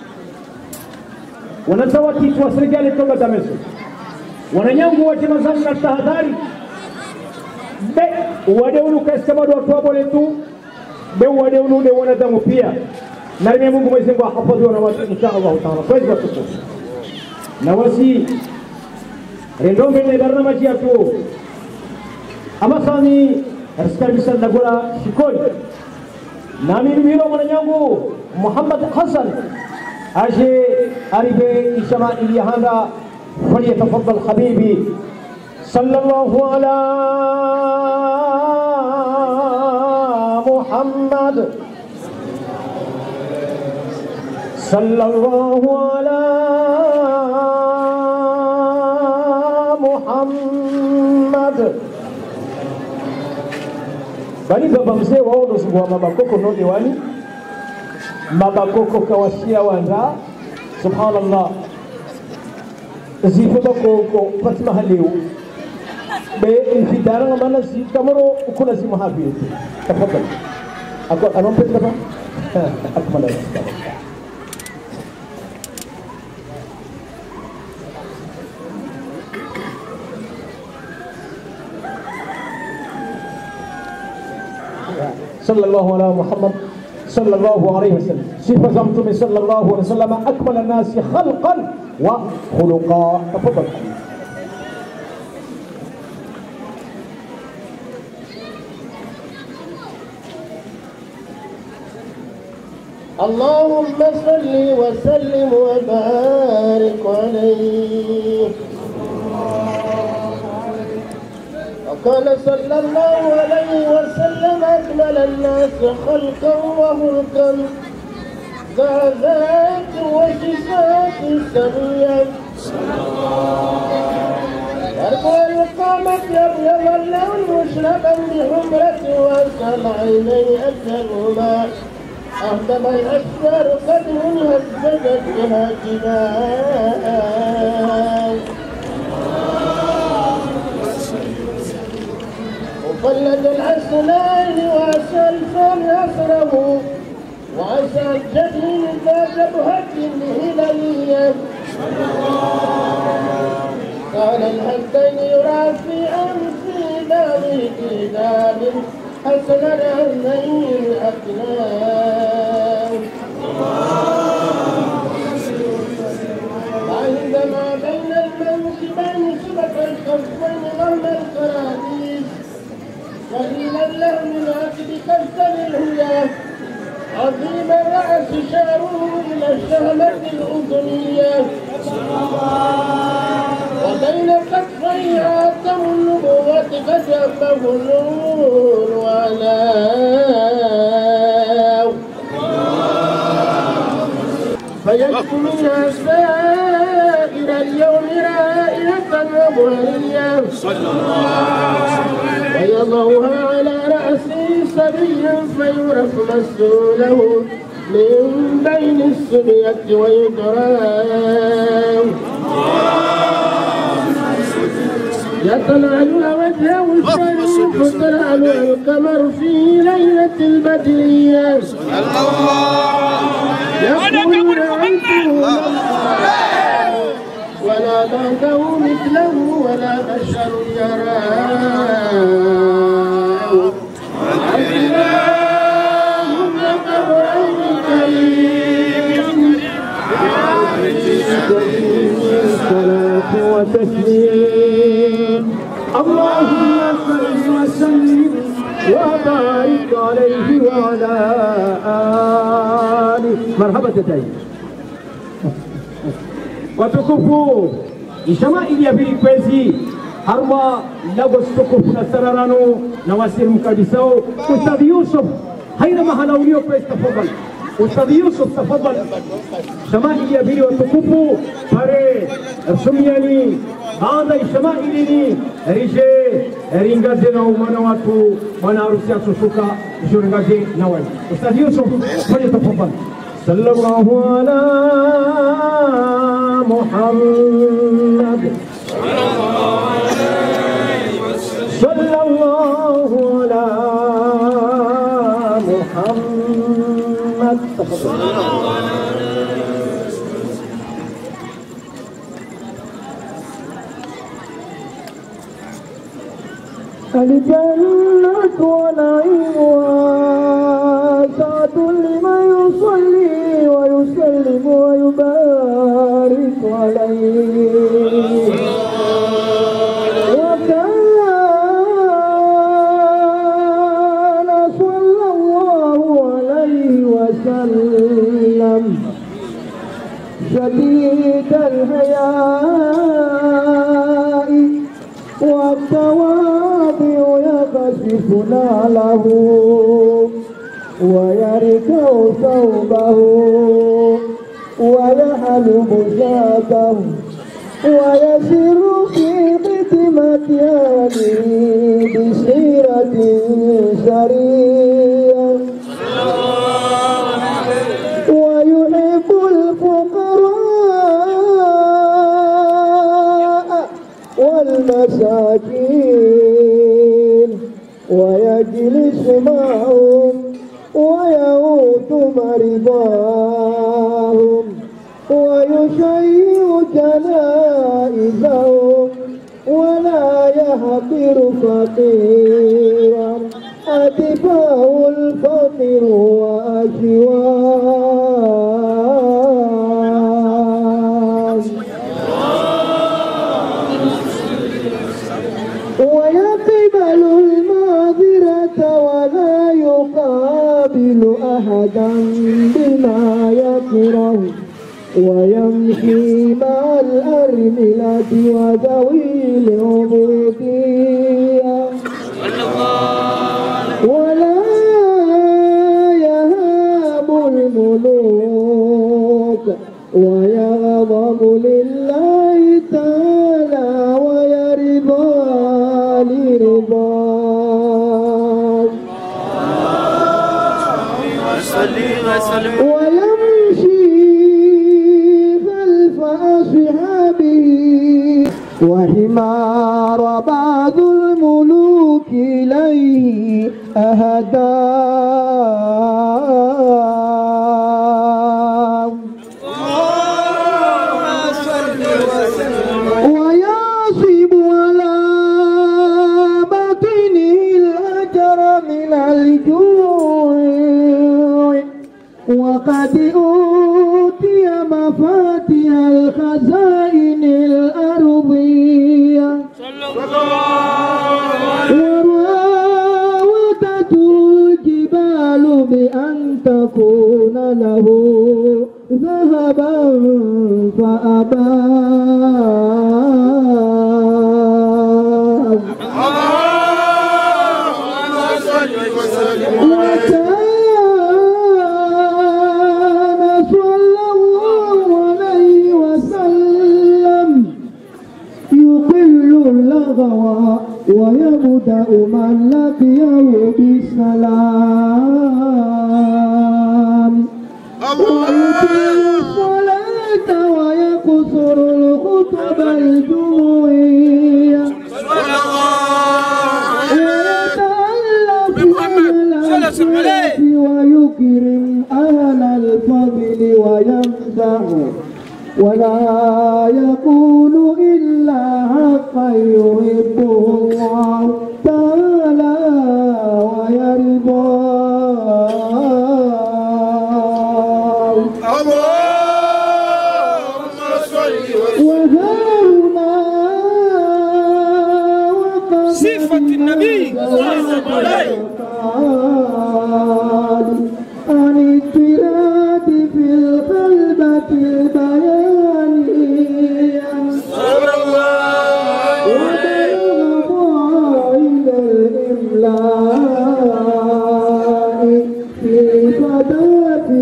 wanazawati tu wasirejale toka dameso wananyangu wote mazamu na tahadhari be wadeulu kama watu wabole tu be wadeulu de wanadamu pia na Mungu Mwenyezi Mungu ahafadhi wana watu insha Allah taala kwa hivyo tukufu na wasi rendombe ne barnamaji yetu ama sani askari na gola shikoni na mimi mwananyangu Muhammad Hassan aje aribe isama iliyahanda فليتفضل حبيبي صلى الله على محمد صلى الله على محمد bali baba mzee wao ndo sikuwa mabakoko ndo diwani mabakoko kawashia wanda subhanallah zipo bako Fatima haleu be infidara mana si kamaro kuna si mahabi tafadhali ako anampe kama akmala صلى الله على محمد صلى الله عليه وسلم صفة زمتم صلى الله عليه وسلم أكمل الناس خلقا وخلقا تفضل اللهم صل وسلم وبارك عليه وقال صلى الله عليه وسلم أكمل الناس خلقا وخلقا ذات وصفات سمية أرجو القامة يبيض اللون مشربا بحمرة وأسأل عيني أجلهما أهدم الأشجار قد هزجت بها جبال وفلد الأسنان وعسى الفم يسره وعسى الجبين ذا جبهة هلالية قال الهدين يرى في أنفي دار كتاب حسن العينين الأقلام عندما بين المنكبين شبك الخفين ظل القراديس قليل اللحم العقد كالسن الهياه عظيم الرأس شعره إلى الشهمة الأذنية وبين كتفيه عاتم النبوة قد أبه النور وعلاه فيجد منها سائر اليوم رائحة وبهية ويضعها على رأسه سبيا فيعرف مسؤوله من بين السبية ويدراه يطلعها وجهه الشريف تلعلها القمر في ليلة البدرية يقولون عنه ولا بعده مثله ولا بشر يراه اللهم قبرين كريم صلاة وتسليم اللهم صل وسلم وبارك عليه وعلى آله marhaba tetai watukufu ishamaili ya pili kwezi harma Lagos tukufu na Sararano na wasiri mkadisao Ustadhi Yusuf haina mahala ulio kwezi tafadhali Ustadhi Yusuf tafadhali shamaili ya pili watukufu pare sumiani baada ishamaili ni rije ringaze na umana watu wana harusi asusuka ishuringaze na wali Ustadhi Yusuf fanya tafadhali sallallahu ala Muhammad sallallahu ala Muhammad الجنة ونعيمها سعة لمن يصلي ويسلم ويبارك عليه وكان صلى الله عليه وسلم شديد الحياء والتواضع يكشف نعله ويركع ثوبه ويحلب شاته ويسير في خدمة أهله بسيرة سرية ويحب الفقراء والمساكين ويجلس معهم ويعود مرضاهم ويشيع جنائزهم ولا يحقر فقيرا أتباه الفقر وأشواق ويقبل المعذرة ولا يقابل أحدا بما يكره ويمشي مع الأرملة وذوي العبودية ولا يهاب الملوك ويغضب لله تعالى ويرضى لرضاه ويمشي خلف أصحابه وحمار بعض الملوك إليه أهدى ويصب على بطنه الأجر من الجوع وقد أوتي مفاتيح الخزائن الأرضية وراودته الجبال بأن تكون له ذهبا فأبى ويبدأ من لقيه بالسلام ويقيم الصلاة ويقصر الخطب الجمعية ويتألف بالأمثلة ويكرم أهل الفضل ويمدح ولا يقول إلا حقا يحبه الله تعالى ويرضاه وهنا صفة النبي عن التراد في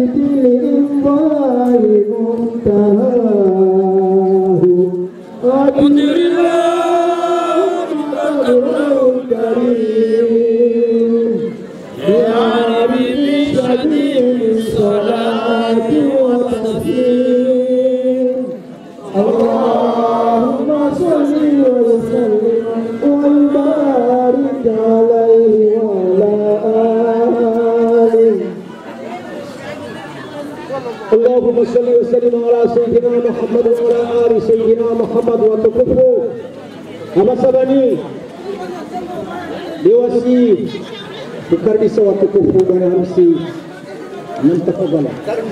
بيت الإنظار منتهاه قدر الله قدر كريم يا ربي بشديد الصلاة والتسليم اللهم صل وسلم وبارك عليه وعلى آله. اللهم صل وسلم على سيدنا محمد وعلى آل سيدنا محمد وتكفوا أما سبني لوسي بكرمي سوى تكفوا بنا رسي من تفضل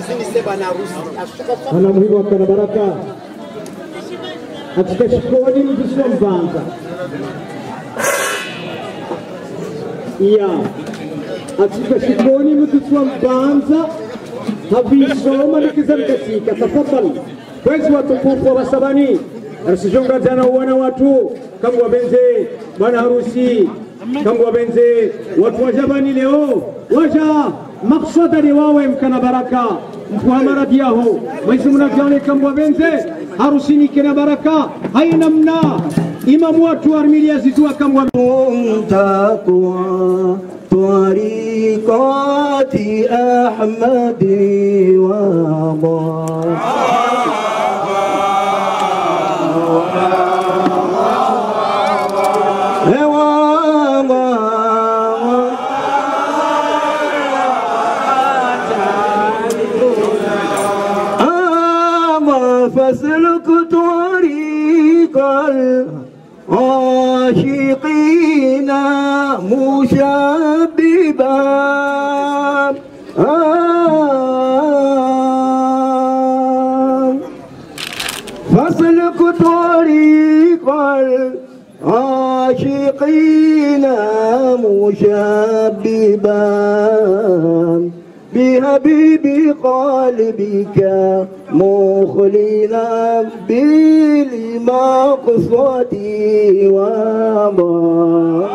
أنا مهم وكان بركة أتكشفوني بسوم بانزا يا أتكشفوني بسوم بانزا هبي سوما لكزم كسيكا تفضل كويس وتكفوا وسبني أرسجون رجانا وانا واتو كم وبنزي وانا هروسي كم وبنزي وتوجبني ليو وجا مقصد رواوة يمكن بركة مفهمة دياهو ويسمنا جاني كم وبنزي هروسيني كنا بركة هاي نمنا إمام واتو أرميليا زيتوا كم وبنزي طريقات أحمد وضاء فاسلك طريق العاشقين مشببا فاسلك طريق العاشقين مشببا بحبيب قلبك مخلنا بالمقصد وما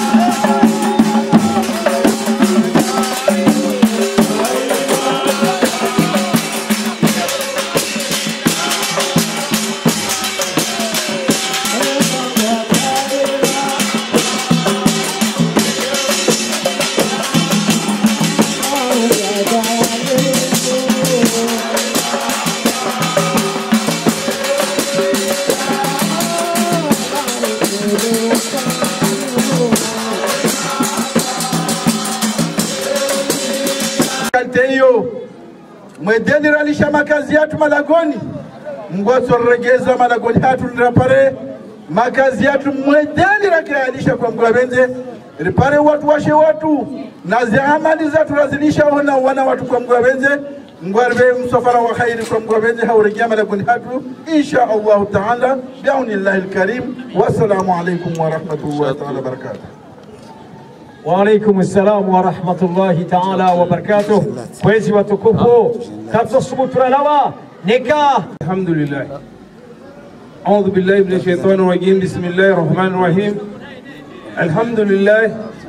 Mwedeni ralisha makazi yatu Malagoni, mgoso regeza Malagoni hatu nirapare makazi yatu mwedeni rakialisha kwa mgwabenze ripare watu washe watu na ziamali za turazilisha wana watu kwa mgwabenze mgwarbe msafara wa khairi kwa mgwabenze hauregia Malagoni hatu insha Allah ta'ala bi'aunillahi al-karim. Wassalamu alaykum wa rahmatullahi ta'ala wa barakatuh. وعليكم السلام ورحمة الله تعالى وبركاته. كويسي وتكفو كتصبو ترلوا نكا. الحمد لله. أعوذ بالله من الشيطان الرجيم. بسم الله الرحمن الرحيم. الحمد لله.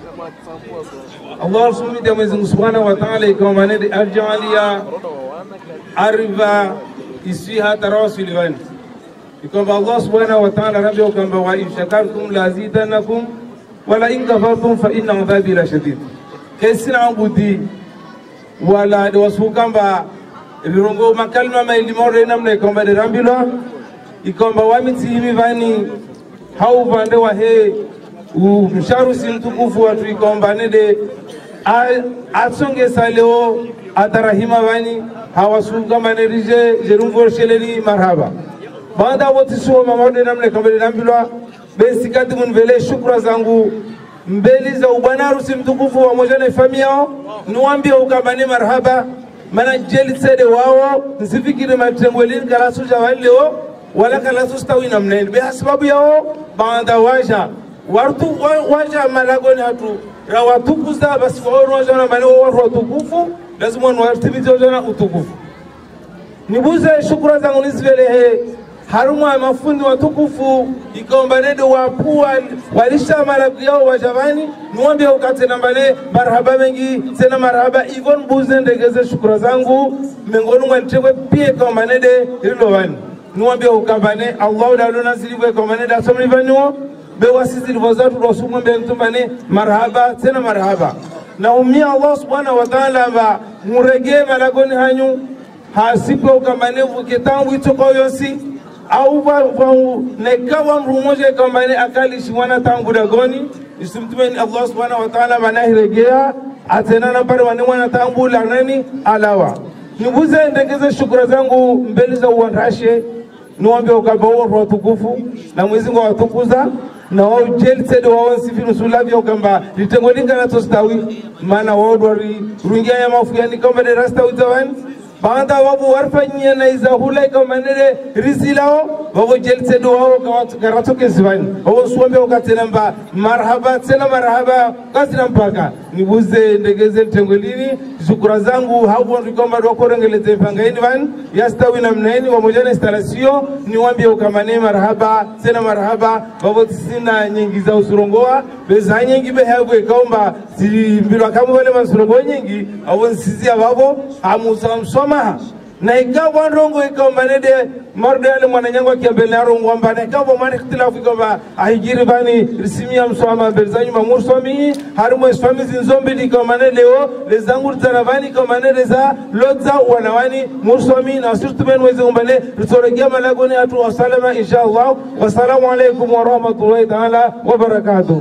الله سبحانه وتعالى كما ندي أرجعليا أرفا إسيها تراصي لبن. يكون الله سبحانه وتعالى ربي وكم وإن شكرتم لازيدنكم ولا إن كفرتم فإن عذابي لشديد. كيسنا عبودي ولا دوسوكم با virongo makalma mailimore namne komba de rambilo ikomba wamiti himivani hau vande wa he msharu simtukufu watu ikomba nede atsonge saleo atarahima vani hawasuka manerije jerumvor sheleni marhaba banda wote suwa mamode namne komba de rambilo besi kati munvele shukra zangu mbeli za ubanaru simtukufu wa moja na familia nuambia ukabani marhaba mana jeli sede wao nsifikiri matengwelini kalasu jawaleo wala kalasu stawi namneni be sababu yao banda waja wartu waja Malagoni hatu rawatukuza basi wao waja na mali wao watukufu lazima wartimize waja utukufu. Nibuze shukrani zangu nisivele haruma mafundi watukufu ikomba nedo wapua walisha Malagoni yao wajavani nuambia ukate nambale marhaba mengi tena marhaba Ivon Buze ndegeze shukrani zangu mengonu mwantewe pia ikomba nede rilowani nuambia ukabane Allah dalona ziliwe ikomba nede asomni vanyo bewasisi livozatu rosumu mbentumbane marhaba tena marhaba na umia Allah subhanahu wa ta'ala ba murege Malagoni hanyu hasipo ukambane vuketangu itoko yosi au nekawa mrumoje kambane akali shimwana tangu dagoni isimtumeni Allah subhanahu wa ta'ala manahiregea atena nambari wanemwana tangu lanani alawa nibuze ndegeze shukrani zangu mbele za uandrashe nuambia ukabawo watukufu na mwezi ngo watukuza na wao jeli sede wao sifiru sulabi ukamba litengolinga na tostawi maana wao dwari rungia ya mafuani kamba de rasta utawani banda wabu warfanya na izahula kama nere risilao wabu jelse duao karatoke zivani wabu suambe ukatenamba marhaba tena marhaba kasina mpaka nibuze ndegeze tengolini shukra zangu hapo ndikomba dokorengeleze pangaini van yastawi namnaini pamoja na instalasio niwaambie ukamane marhaba tena marhaba wabu sina nyingi za usurongoa beza nyingi behawe kaomba zimbirwa kama wale masurongo nyingi au nsizia wabu amusamsoma na ikawa rongo ikawa manede marde ale mwananyangwa kiambele rongo ambane ikawa mane khtilafu ikawa ahijiri bani risimia mswama berzanyu mamursomi harumo isfami zinzombi ikawa manede leo lezangu taravani ikawa manede za lodza wanawani mursomi na sirtu ben wezi umbane risoregia Malagoni hatu wa salama inshallah. Wassalamu alaikum wa rahmatullahi ta'ala wa barakatuh.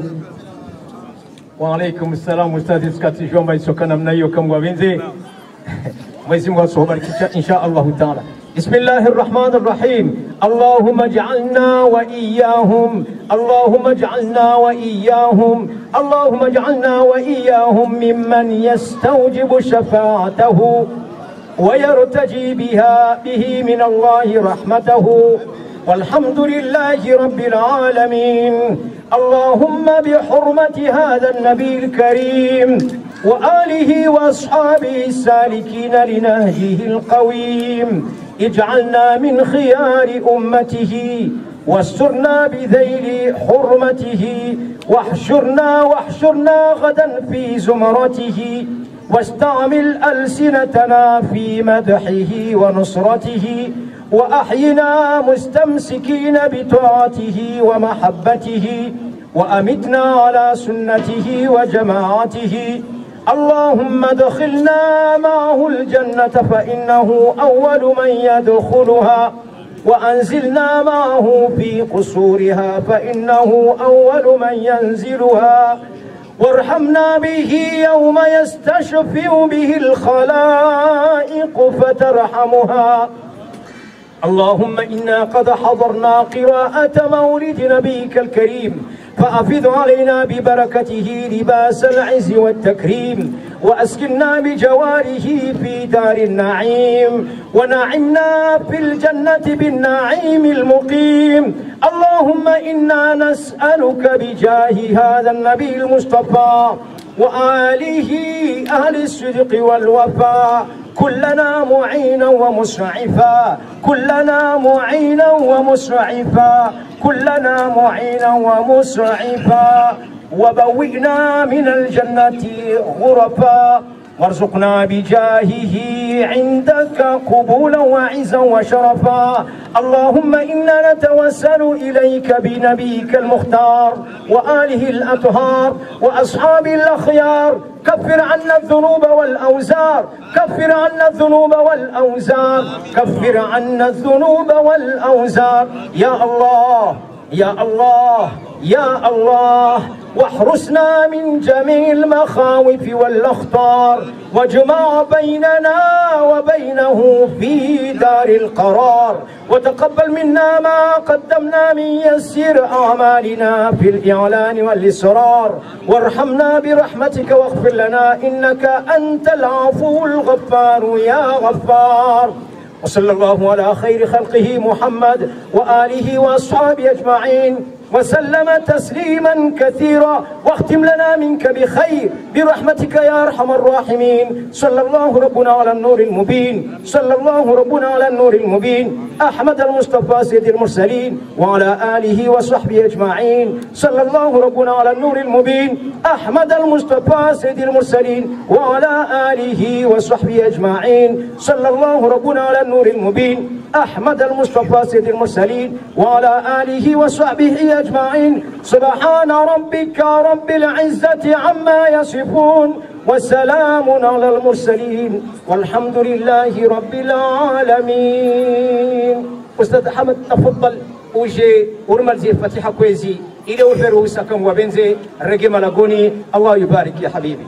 Wa alaikum assalam ustadhi skati jomba isokana mnayo kamwa wenze ويسمى صوبر إن شاء الله تعالى. بسم الله الرحمن الرحيم. اللهم اجعلنا وإياهم اللهم اجعلنا وإياهم اللهم اجعلنا وإياهم ممن يستوجب شفاعته ويرتجي به من الله رحمته والحمد لله رب العالمين. اللهم بحرمة هذا النبي الكريم وآله وأصحابه السالكين لنهجه القويم اجعلنا من خيار أمته واسترنا بذيل حرمته واحشرنا غدا في زمرته، واستعمل ألسنتنا في مدحه ونصرته، وأحينا مستمسكين بطاعته ومحبته، وأمتنا على سنته وجماعته. اللهم ادخلنا معه الجنة فإنه أول من يدخلها، وأنزلنا معه في قصورها فإنه أول من ينزلها، وارحمنا به يوم يستشفع به الخلائق فترحمها. اللهم إنا قد حضرنا قراءة مولد نبيك الكريم، فأفض علينا ببركته لباس العز والتكريم، وأسكننا بجواره في دار النعيم، ونعمنا في الجنة بالنعيم المقيم. اللهم إنا نسألك بجاه هذا النبي المصطفى وآله أهل الصدق والوفاء كلنا معينا ومسعفا، كلنا معينا ومسعفا، كلنا معينا ومسعفا، وبوئنا من الجنة غرفا، وارزقنا بجاهه عندك قبولا وعزا وشرفا. اللهم إنا نتوسل إليك بنبيك المختار وآله الأطهار وأصحابه الأخيار، كفر عنا الذنوب والأوزار، كفر عنا الذنوب والأوزار، كفر عنا الذنوب والأوزار. يا الله يا الله يا الله، واحرسنا من جميع المخاوف والأخطار، واجمع بيننا وبينه في دار القرار، وتقبل منا ما قدمنا من يسير أعمالنا في الإعلان والإسرار، وارحمنا برحمتك واغفر لنا إنك أنت العفو الغفار يا غفار. وصلى الله على خير خلقه محمد وآله وأصحابه أجمعين وسلم تسليما كثيرا، واختم لنا منك بخير برحمتك يا أرحم الراحمين. صلى الله ربنا على النور المبين، صلى الله ربنا على النور المبين أحمد المصطفى سيد المرسلين وعلى آله وصحبه أجمعين. صلى الله ربنا على النور المبين أحمد المصطفى سيد المرسلين وعلى آله وصحبه أجمعين. صلى الله ربنا على النور المبين أحمد المصطفى سيد المرسلين وعلى آله وصحبه أجمعين. سبحان ربك رب العزة عما يصفون، وسلام على المرسلين، والحمد لله رب العالمين. أستاذ أحمد تفضل وجي ورمال زي فتيحة كويزي إلى وفره سكم وبنزي رقم لقوني. الله يبارك يا حبيبي.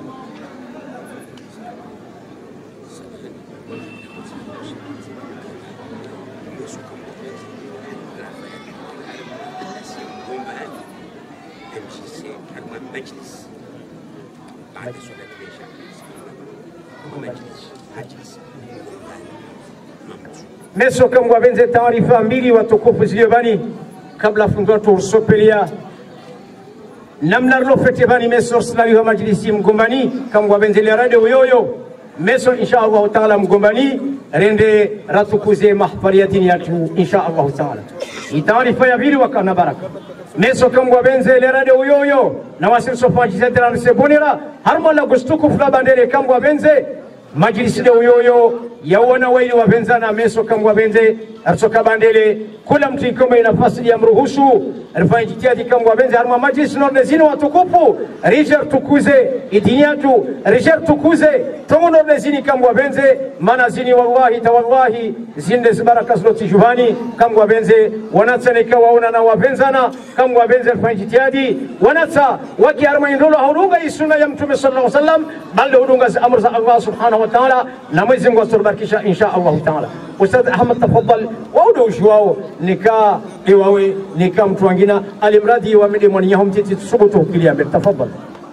Meso kama wapenzi, taarifa mbili watukufu zilizobani kabla fungo tusopelia namna lofete bani meso slali wa majlisi mgombani kama wapenzi le radio yoyo meso insha Allah taala mgombani rende ratukuze mahfaliyatini yatu insha Allah taala. Taarifa ya pili wakana baraka meso kama wapenzi le radio yoyo na wasir sofaji zetra nsebonera harma la gustuku fla bandere kama wapenzi majlisi le yoyo yaona waili wapenzana meso kama wapenzi arsoka bandele kula mtu ikoma nafasi ya mruhusu alifanya jitihadi kama wapenzi harma majlis nor nezini watukufu rijer tukuze idiniatu rijer tukuze tono nezini kama wapenzi maana zini wallahi tawallahi zinde baraka zote juhani kama wapenzi wanatsanika waona na wapenzana kama wapenzi alifanya jitihadi wanatsa waki harma indolo hudunga isuna ya mtume sallallahu alaihi wasallam bal hudunga amr za Allah subhanahu wa ta'ala na mwezi ngosorbarkisha insha Allah ta'ala. Ustadh Ahmad tafadhal waudo ushwao nika iwawe nika mtu wangina alimradi wa mede mwani yahum titi subutu kilia mbele tafadhal.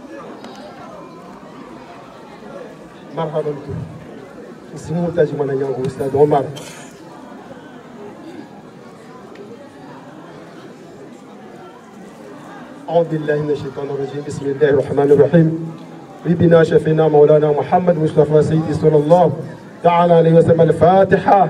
Marhaban tu isimu taji mwana yangu Ustadh Omar. أعوذ بالله من الشيطان الرجيم بسم الله الرحمن الرحيم. بنا شفينا مولانا محمد مصطفى سيدي صلى الله تعالى عليه وسلم. الفاتحة.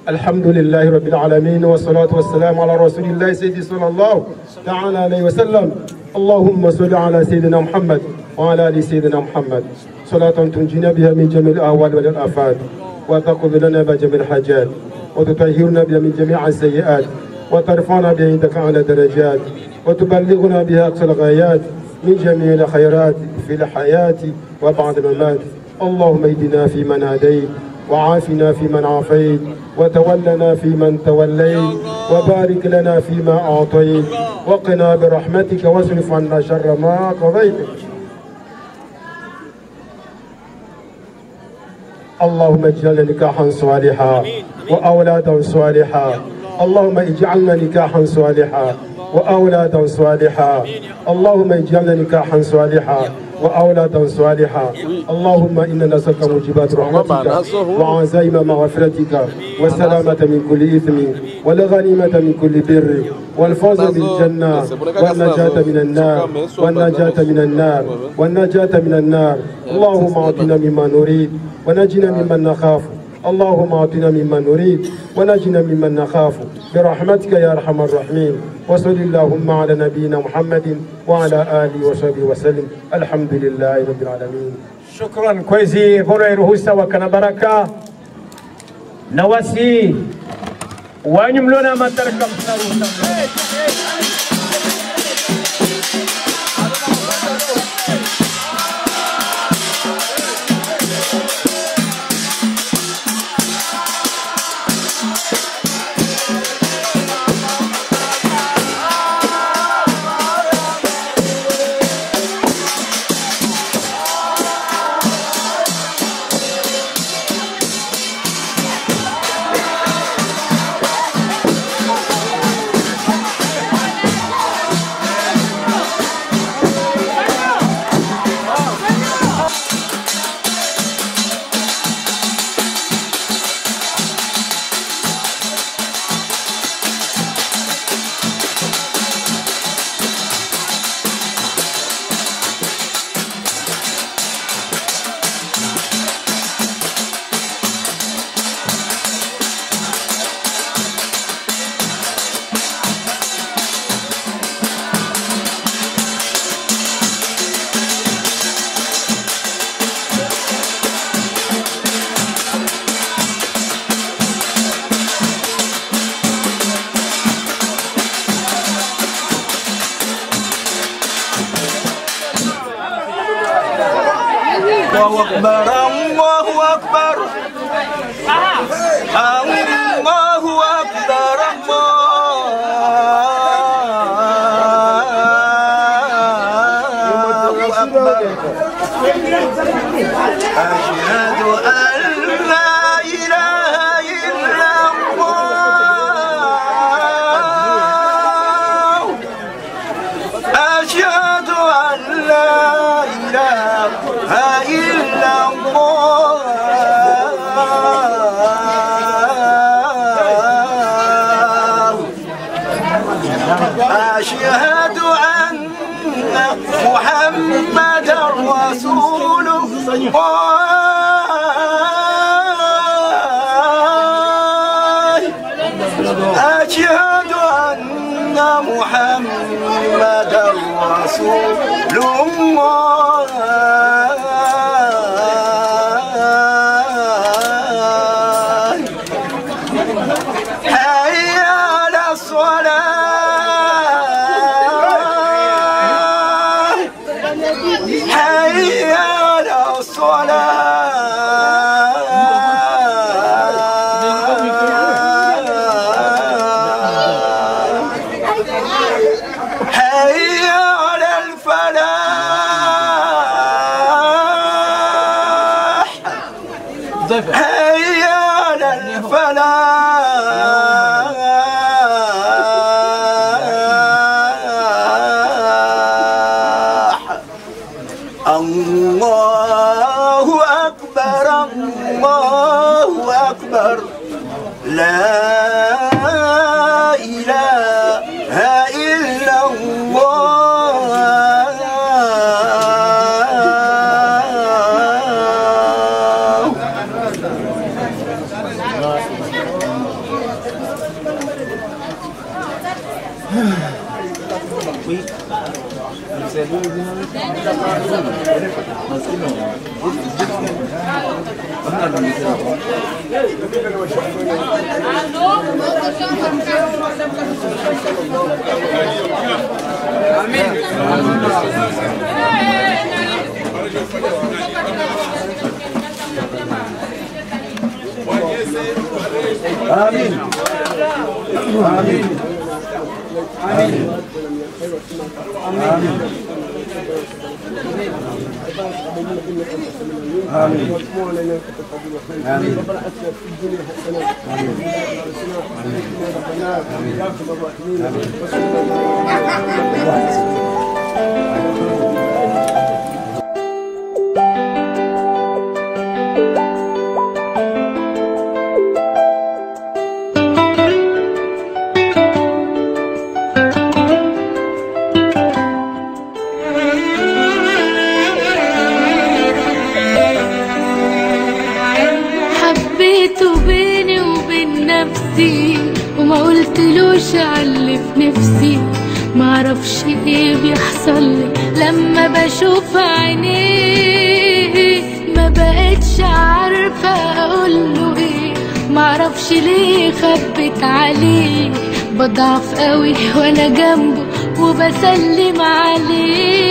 الحمد لله رب العالمين والصلاة والسلام على رسول الله سيدي صلى الله تعالى عليه وسلم. اللهم صل على سيدنا محمد وعلى آل سيدنا محمد صلاة تنجينا بها من جميع الأهوال والآفات وتقضي لنا بها جميع الحاجات وتطهرنا بها من جميع السيئات وترفعنا بها عندك على درجات وتبلغنا بها أقصى الغايات من جميع الخيرات في الحياة وبعد الممات. اللهم اهدنا فيمن هديت وعافنا فيمن عافيت وتولنا فيمن توليت وبارك لنا فيما أعطيت وقنا برحمتك واصرف عنا شر ما قضيت. اللهم اجعلنا نكاحا صالحا وأولادا صالحا. اللهم اجعلنا نكاحا صالحا وأولادا صالحا. اللهم اجعلنا نكاحا صالحا وأولادا صالحا. اللهم إنا نسألك موجبات رحمتك وعزائم مغفرتك والسلامة من كل إثم والغنيمة من كل بر والفوز بالجنة والنجاة من النار والنجاة من النار والنجاة من النار. اللهم أعطنا مما نريد ونجنا ممن نخاف. اللهم أعطنا ممن نريد ونجنا ممن نخاف برحمتك يا أرحم الراحمين. وصل اللهم على نبينا محمد وعلى آله وصحبه وسلم. الحمد لله رب العالمين. شكرا كويزي غوري رهوسا وكان بركة نواسي وانيملونا ما تركب الله أكبر الله أكبر الله أكبر الله أكبر. أشهد أن لا إله إلا الله. أشهد أن لا إله إلا الله. أشهد أن محمدا رسول الله. أشهد أن محمدا رسول الله. حي على الصلاة حي على الصلاة. حي على الفلاح حي على الفلاح. الله أكبر الله أكبر. لا إله إلا الله. آمين آمين آمين وما قلتلوش عاللي في نفسي، معرفش ايه بيحصل لي لما بشوف عينيه، ما بقتش عارفه اقوله ايه، معرفش ليه خبت عليه، بضعف قوي وانا جنبه وبسلم عليه.